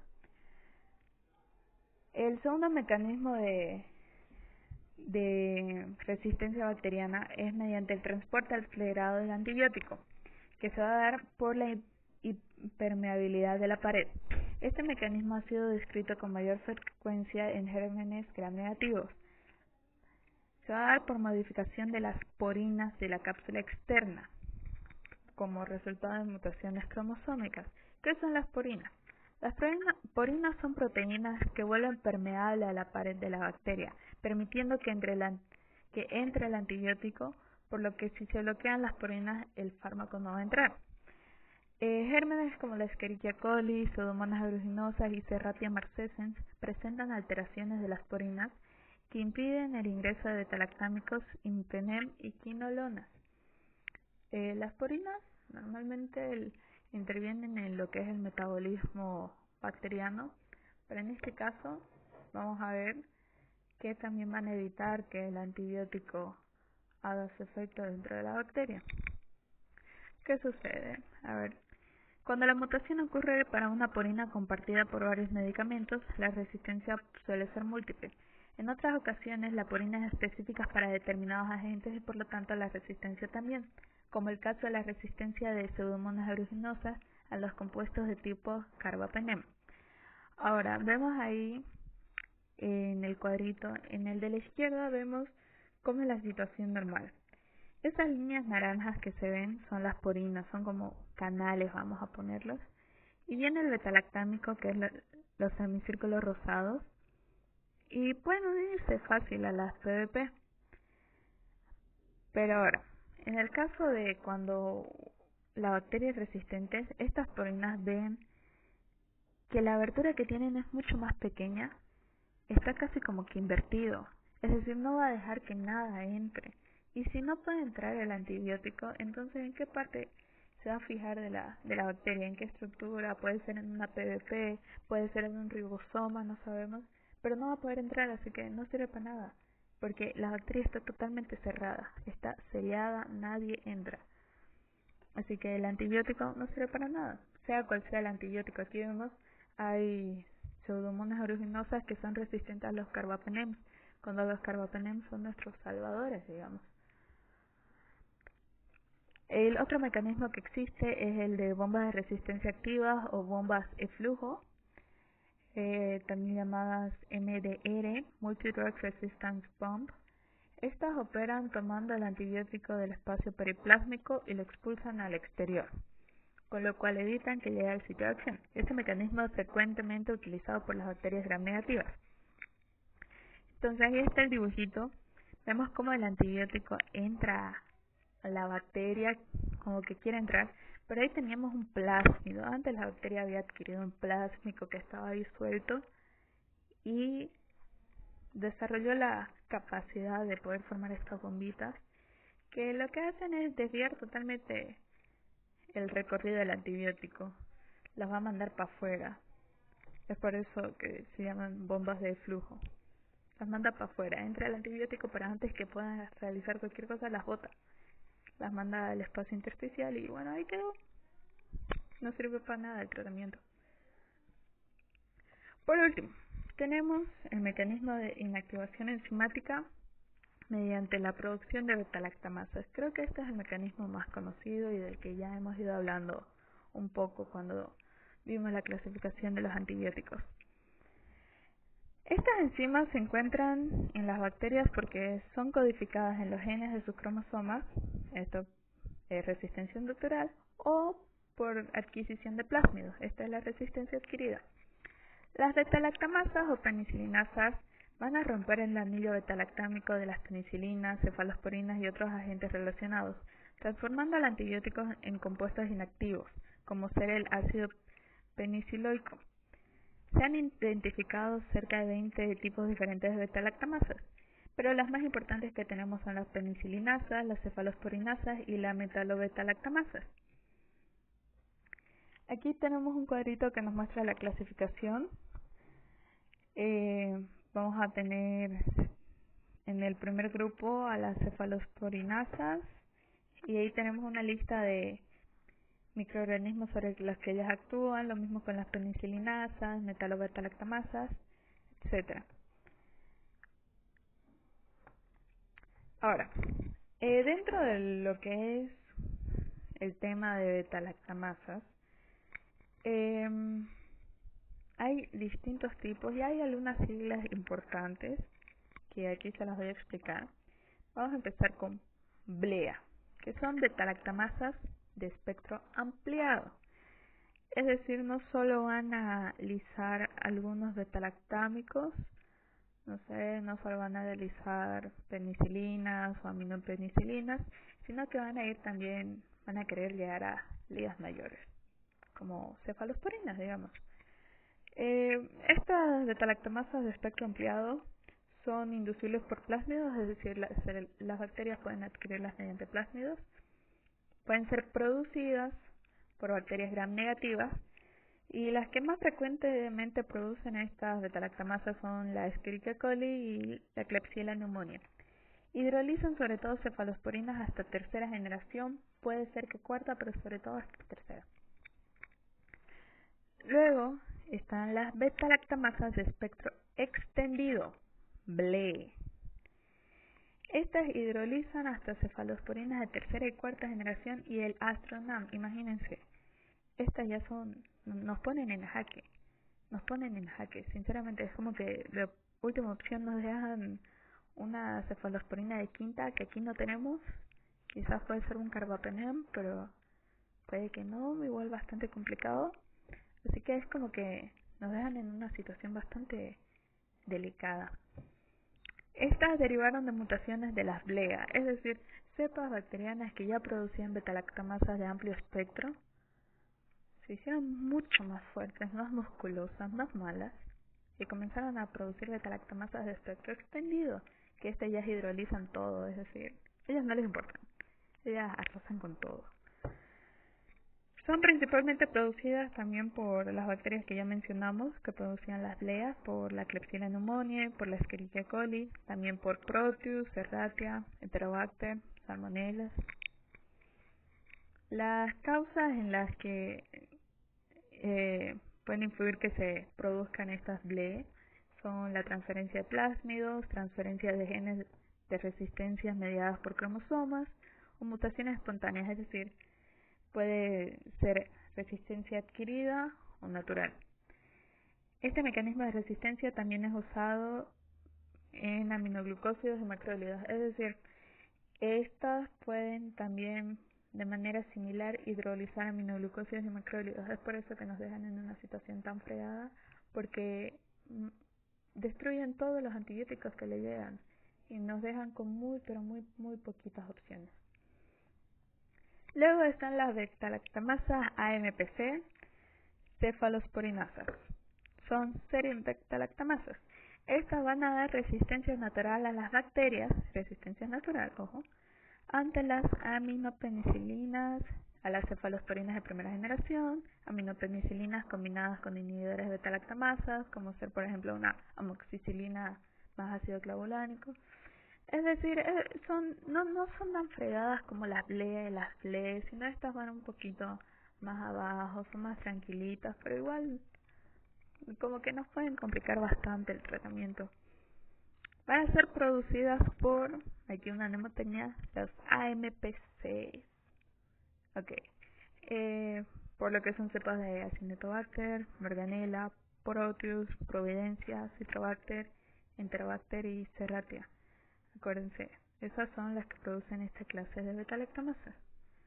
El segundo mecanismo de resistencia bacteriana es mediante el transporte acelerado del antibiótico, que se va a dar por la impermeabilidad de la pared. Este mecanismo ha sido descrito con mayor frecuencia en gérmenes gram negativos. Se va a dar por modificación de las porinas de la cápsula externa, como resultado de mutaciones cromosómicas. ¿Qué son las porinas? Las porinas son proteínas que vuelven permeable a la pared de la bacteria, permitiendo que entre el antibiótico, por lo que si se bloquean las porinas, el fármaco no va a entrar. Gérmenes como la Escherichia coli, Pseudomonas aeruginosa y Serratia marcescens presentan alteraciones de las porinas que impiden el ingreso de beta-lactámicos, imipenem y quinolonas. Las porinas normalmente intervienen en lo que es el metabolismo bacteriano, pero en este caso vamos a ver que también van a evitar que el antibiótico haga su efecto dentro de la bacteria. ¿Qué sucede? A ver, cuando la mutación ocurre para una porina compartida por varios medicamentos, la resistencia suele ser múltiple. En otras ocasiones, la porina es específica para determinados agentes y por lo tanto la resistencia también, como el caso de la resistencia de Pseudomonas aeruginosa a los compuestos de tipo carbapenem. Ahora, vemos ahí en el cuadrito, en el de la izquierda vemos cómo es la situación normal. Esas líneas naranjas que se ven son las porinas, son como canales, vamos a ponerlos. Y viene el beta-lactámico, que es los semicírculos rosados, y pueden unirse fácil a las PBP. Pero ahora, en el caso de cuando la bacteria es resistente, estas porinas ven que la abertura que tienen es mucho más pequeña, está casi como que invertido, es decir, no va a dejar que nada entre. Y si no puede entrar el antibiótico, entonces ¿en qué parte se va a fijar de la bacteria? ¿En qué estructura? Puede ser en una PBP, puede ser en un ribosoma, no sabemos, pero no va a poder entrar, así que no sirve para nada, porque la bacteria está totalmente cerrada, está sellada, nadie entra. Así que el antibiótico no sirve para nada, sea cual sea el antibiótico. Aquí vemos, hay Pseudomonas aeruginosa que son resistentes a los carbapenems, cuando los carbapenems son nuestros salvadores, digamos. El otro mecanismo que existe es el de bombas de resistencia activas o bombas de flujo, también llamadas MDR, Multi-Drug Resistance Bomb. Estas operan tomando el antibiótico del espacio periplásmico y lo expulsan al exterior, con lo cual evitan que llegue al sitio de acción. Este mecanismo es frecuentemente utilizado por las bacterias gram negativas. Entonces ahí está el dibujito. vemos cómo el antibiótico entra a la bacteria, como que quiere entrar, pero ahí teníamos un plásmido. Antes la bacteria había adquirido un plásmico que estaba disuelto y desarrolló la capacidad de poder formar estas bombitas que lo que hacen es desviar totalmente el recorrido del antibiótico, las va a mandar para afuera. Es por eso que se llaman bombas de flujo. Las manda para afuera, entra el antibiótico, pero antes que puedan realizar cualquier cosa las bota, las manda al espacio intersticial y bueno, ahí quedó. No sirve para nada el tratamiento. Por último, tenemos el mecanismo de inactivación enzimática mediante la producción de beta-lactamasas. Creo que este es el mecanismo más conocido y del que ya hemos ido hablando un poco cuando vimos la clasificación de los antibióticos. Estas enzimas se encuentran en las bacterias porque son codificadas en los genes de sus cromosomas, esto es resistencia inductural, o por adquisición de plásmidos, esta es la resistencia adquirida. Las beta-lactamasas o penicilinasas van a romper el anillo beta-lactámico de las penicilinas, cefalosporinas y otros agentes relacionados, transformando al antibiótico en compuestos inactivos, como ser el ácido peniciloico. Se han identificado cerca de 20 tipos diferentes de beta-lactamasas, pero las más importantes que tenemos son las penicilinasas, las cefalosporinasas y la metalobeta-lactamasas. Aquí tenemos un cuadrito que nos muestra la clasificación. Vamos a tener en el primer grupo a las cefalosporinasas y ahí tenemos una lista de microorganismos sobre los que ellas actúan, lo mismo con las penicilinasas, metalobeta-lactamasas, etc. Ahora, dentro de lo que es el tema de beta-lactamasas, hay distintos tipos y hay algunas siglas importantes que aquí se las voy a explicar. Vamos a empezar con BLEA, que son beta-lactamasas de espectro ampliado. Es decir, no solo van a lisar algunos beta-lactámicos, no solo van a lisar penicilinas o aminopenicilinas, sino que van a querer llegar a ligas mayores, como cefalosporinas, digamos. Estas beta-lactamasas de espectro ampliado son inducibles por plásmidos, es decir, las bacterias pueden adquirirlas mediante plásmidos. Pueden ser producidas por bacterias gram negativas y las que más frecuentemente producen estas beta-lactamasas son la Escherichia coli y la Klebsiella pneumoniae. Hidrolizan sobre todo cefalosporinas hasta tercera generación, puede ser que cuarta, pero sobre todo hasta tercera. Luego están las beta-lactamasas de espectro extendido, BLE. Estas hidrolizan hasta cefalosporinas de tercera y cuarta generación y el Astronam, imagínense. Estas ya nos ponen en jaque. Sinceramente es como que la última opción nos dejan una cefalosporina de quinta que aquí no tenemos. Quizás puede ser un carbapenem, pero puede que no, igual bastante complicado. Así que es como que nos dejan en una situación bastante delicada. Estas derivaron de mutaciones de las BLEA, es decir, cepas bacterianas que ya producían beta-lactamasas de amplio espectro, se hicieron mucho más fuertes, más musculosas, más malas, y comenzaron a producir beta-lactamasas de espectro extendido, que estas ya hidrolizan todo, es decir, ellas no les importan, ellas arrasan con todo. Son principalmente producidas también por las bacterias que ya mencionamos, que producían las BLEA, por la Klebsiella pneumoniae, por la Escherichia coli, también por Proteus, Serratia, Enterobacter, Salmonella. Las causas en las que pueden influir que se produzcan estas BLE son la transferencia de plásmidos, transferencia de genes de resistencias mediadas por cromosomas o mutaciones espontáneas, es decir, puede ser resistencia adquirida o natural. Este mecanismo de resistencia también es usado en aminoglucósidos y macrólidos, es decir, estas pueden también de manera similar hidrolizar aminoglucósidos y macrólidos. Es por eso que nos dejan en una situación tan fregada, porque destruyen todos los antibióticos que le llegan y nos dejan con pero muy poquitas opciones. Luego están las beta-lactamasas AMPC, cefalosporinasas. Son beta-lactamasas. Estas van a dar resistencia natural a las bacterias, resistencia natural, ojo, ante las aminopenicilinas, a las cefalosporinas de primera generación, aminopenicilinas combinadas con inhibidores de beta-lactamasas, como ser por ejemplo una amoxicilina más ácido clavulánico. Es decir, no son tan fregadas como las BLE, sino estas van un poquito más abajo, son más tranquilitas, pero igual como que nos pueden complicar bastante el tratamiento. Van a ser producidas por, aquí una mnemotecnia, las AMPC. Ok. Por lo que son cepas de Acinetobacter, Morganella, Proteus, Providencia, Citrobacter, Enterobacter y Serratia. Acuérdense, esas son las que producen esta clase de beta-lactamasas.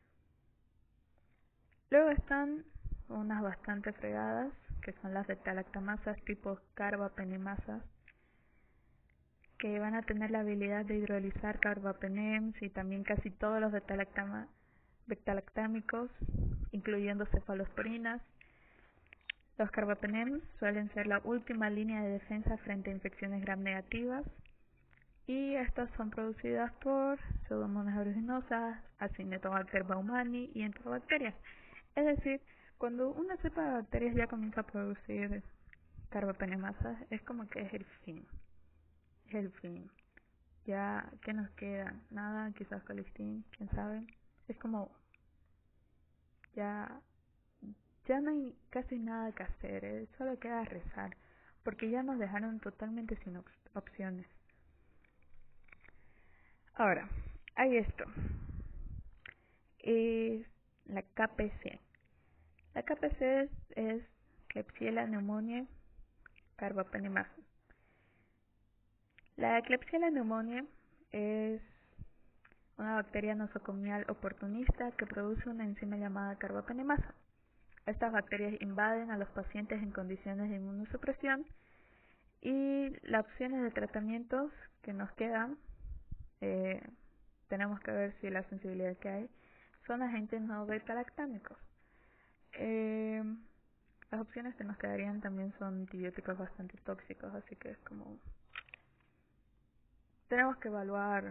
Luego están unas bastante fregadas, que son las beta-lactamasas tipo carbapenemasas, que van a tener la habilidad de hidrolizar carbapenems y también casi todos los beta-lactámicos, incluyendo cefalosporinas. Los carbapenems suelen ser la última línea de defensa frente a infecciones gram negativas, y estas son producidas por Pseudomonas aeruginosa, Acinetobacter baumannii y Enterobacterias. Es decir, cuando una cepa de bacterias ya comienza a producir carbapenemasas, es como que es el fin. Es el fin. Ya, ¿qué nos queda? Nada, quizás colistin, quién sabe. Es como, ya no hay casi nada que hacer, solo queda rezar, porque ya nos dejaron totalmente sin opciones. Ahora, hay esto. Es la KPC. La KPC es Klebsiella pneumoniae carbapenemasa. La Klebsiella pneumoniae es una bacteria nosocomial oportunista que produce una enzima llamada carbapenemasa. Estas bacterias invaden a los pacientes en condiciones de inmunosupresión y las opciones de tratamientos que nos quedan, tenemos que ver si la sensibilidad que hay, son agentes no beta-lactámicos. Las opciones que nos quedarían también son antibióticos bastante tóxicos, así que es como tenemos que evaluar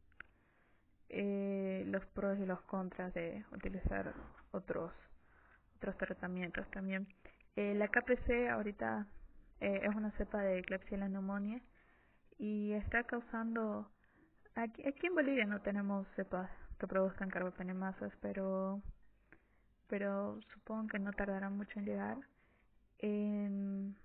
los pros y los contras de utilizar otros tratamientos también. La KPC ahorita es una cepa de Klebsiella pneumoniae y está causando, aquí en Bolivia no tenemos cepas que produzcan carbapenemasas, pero supongo que no tardará mucho en llegar. En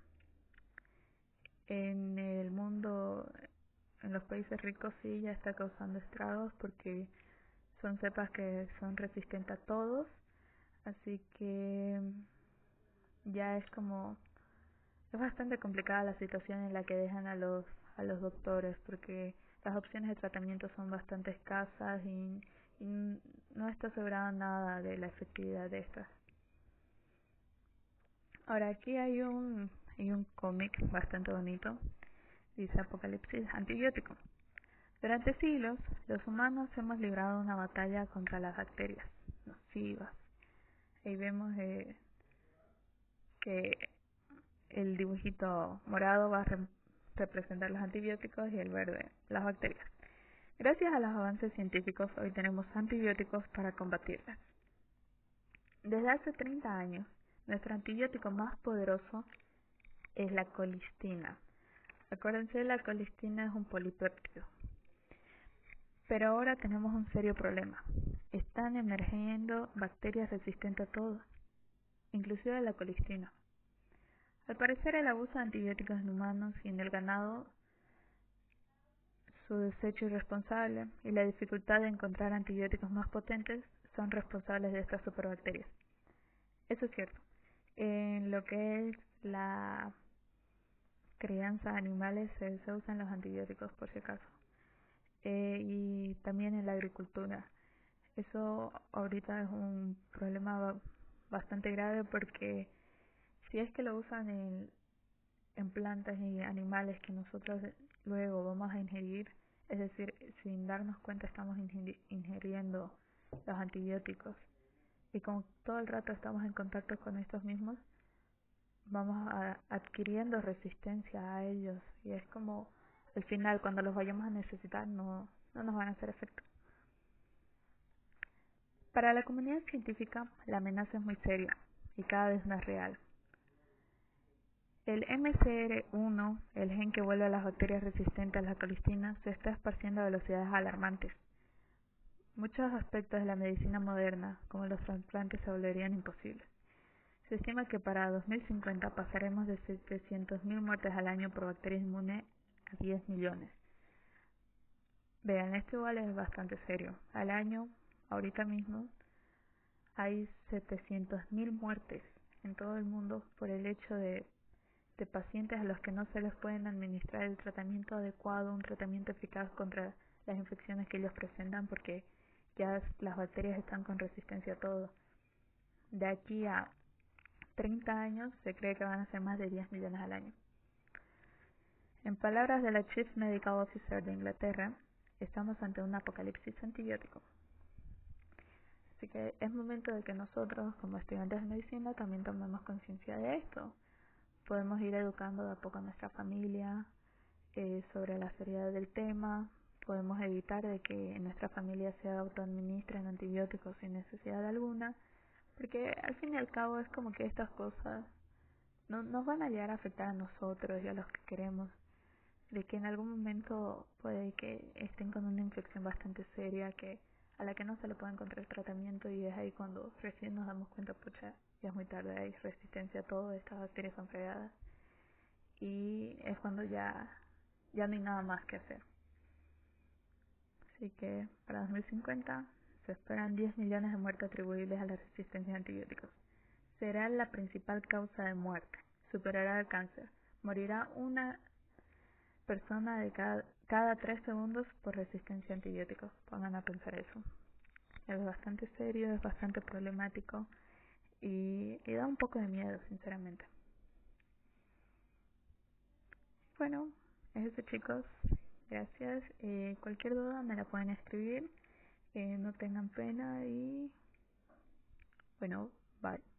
el mundo, en los países ricos sí ya está causando estragos porque son cepas que son resistentes a todos, así que ya es bastante complicada la situación en la que dejan a los doctores, porque las opciones de tratamiento son bastante escasas y no está asegurado nada de la efectividad de estas. Ahora aquí hay un cómic bastante bonito, dice Apocalipsis antibiótico. Durante siglos, los humanos hemos librado una batalla contra las bacterias nocivas. Ahí vemos que el dibujito morado va a representar los antibióticos y el verde las bacterias. Gracias a los avances científicos, hoy tenemos antibióticos para combatirlas. Desde hace 30 años, nuestro antibiótico más poderoso es la colistina. Acuérdense, la colistina es un polipéptido. Pero ahora tenemos un serio problema. Están emergiendo bacterias resistentes a todo, inclusive a la colistina. Al parecer, el abuso de antibióticos en humanos y en el ganado, su desecho irresponsable y la dificultad de encontrar antibióticos más potentes son responsables de estas superbacterias. Eso es cierto. En lo que es la crianza de animales se usan los antibióticos por si acaso. Y también en la agricultura. Eso ahorita es un problema bastante grave porque si es que lo usan en plantas y animales que nosotros luego vamos a ingerir, Es decir, sin darnos cuenta estamos ingiriendo los antibióticos y como todo el rato estamos en contacto con estos mismos, vamos adquiriendo resistencia a ellos y es como al final cuando los vayamos a necesitar no nos van a hacer efecto. Para la comunidad científica la amenaza es muy seria y cada vez más real. El MCR1, el gen que vuelve a las bacterias resistentes a la colistina, se está esparciendo a velocidades alarmantes. Muchos aspectos de la medicina moderna, como los trasplantes, se volverían imposibles. Se estima que para 2050 pasaremos de 700.000 muertes al año por bacterias inmunes a 10 millones. Vean, esto igual es bastante serio. Al año, ahorita mismo, hay 700.000 muertes en todo el mundo por el hecho de pacientes a los que no se les pueden administrar el tratamiento adecuado, un tratamiento eficaz contra las infecciones que ellos presentan porque ya las bacterias están con resistencia a todo. De aquí a 30 años se cree que van a ser más de 10 millones al año. En palabras de la Chief Medical Officer de Inglaterra, estamos ante un apocalipsis antibiótico. Así que es momento de que nosotros, como estudiantes de medicina, también tomemos conciencia de esto. Podemos ir educando de a poco a nuestra familia sobre la seriedad del tema. Podemos evitar de que en nuestra familia se autoadministren antibióticos sin necesidad alguna, porque al fin y al cabo es como que estas cosas no nos van a llegar a afectar a nosotros y a los que queremos, de que en algún momento puede que estén con una infección bastante seria que a la que no se le puede encontrar tratamiento y es ahí cuando recién nos damos cuenta, pucha, ya es muy tarde, hay resistencia a todo, estas bacterias son fregadas y es cuando ya no hay nada más que hacer. Así que para 2050 se esperan 10 millones de muertes atribuibles a la resistencia a antibióticos. Será la principal causa de muerte, superará el cáncer. Morirá una persona de cada 3 segundos por resistencia a antibióticos. Pongan a pensar eso. Es bastante serio, es bastante problemático y da un poco de miedo, sinceramente. Bueno, es eso, chicos. Gracias. Cualquier duda me la pueden escribir. No tengan pena y bueno, bye.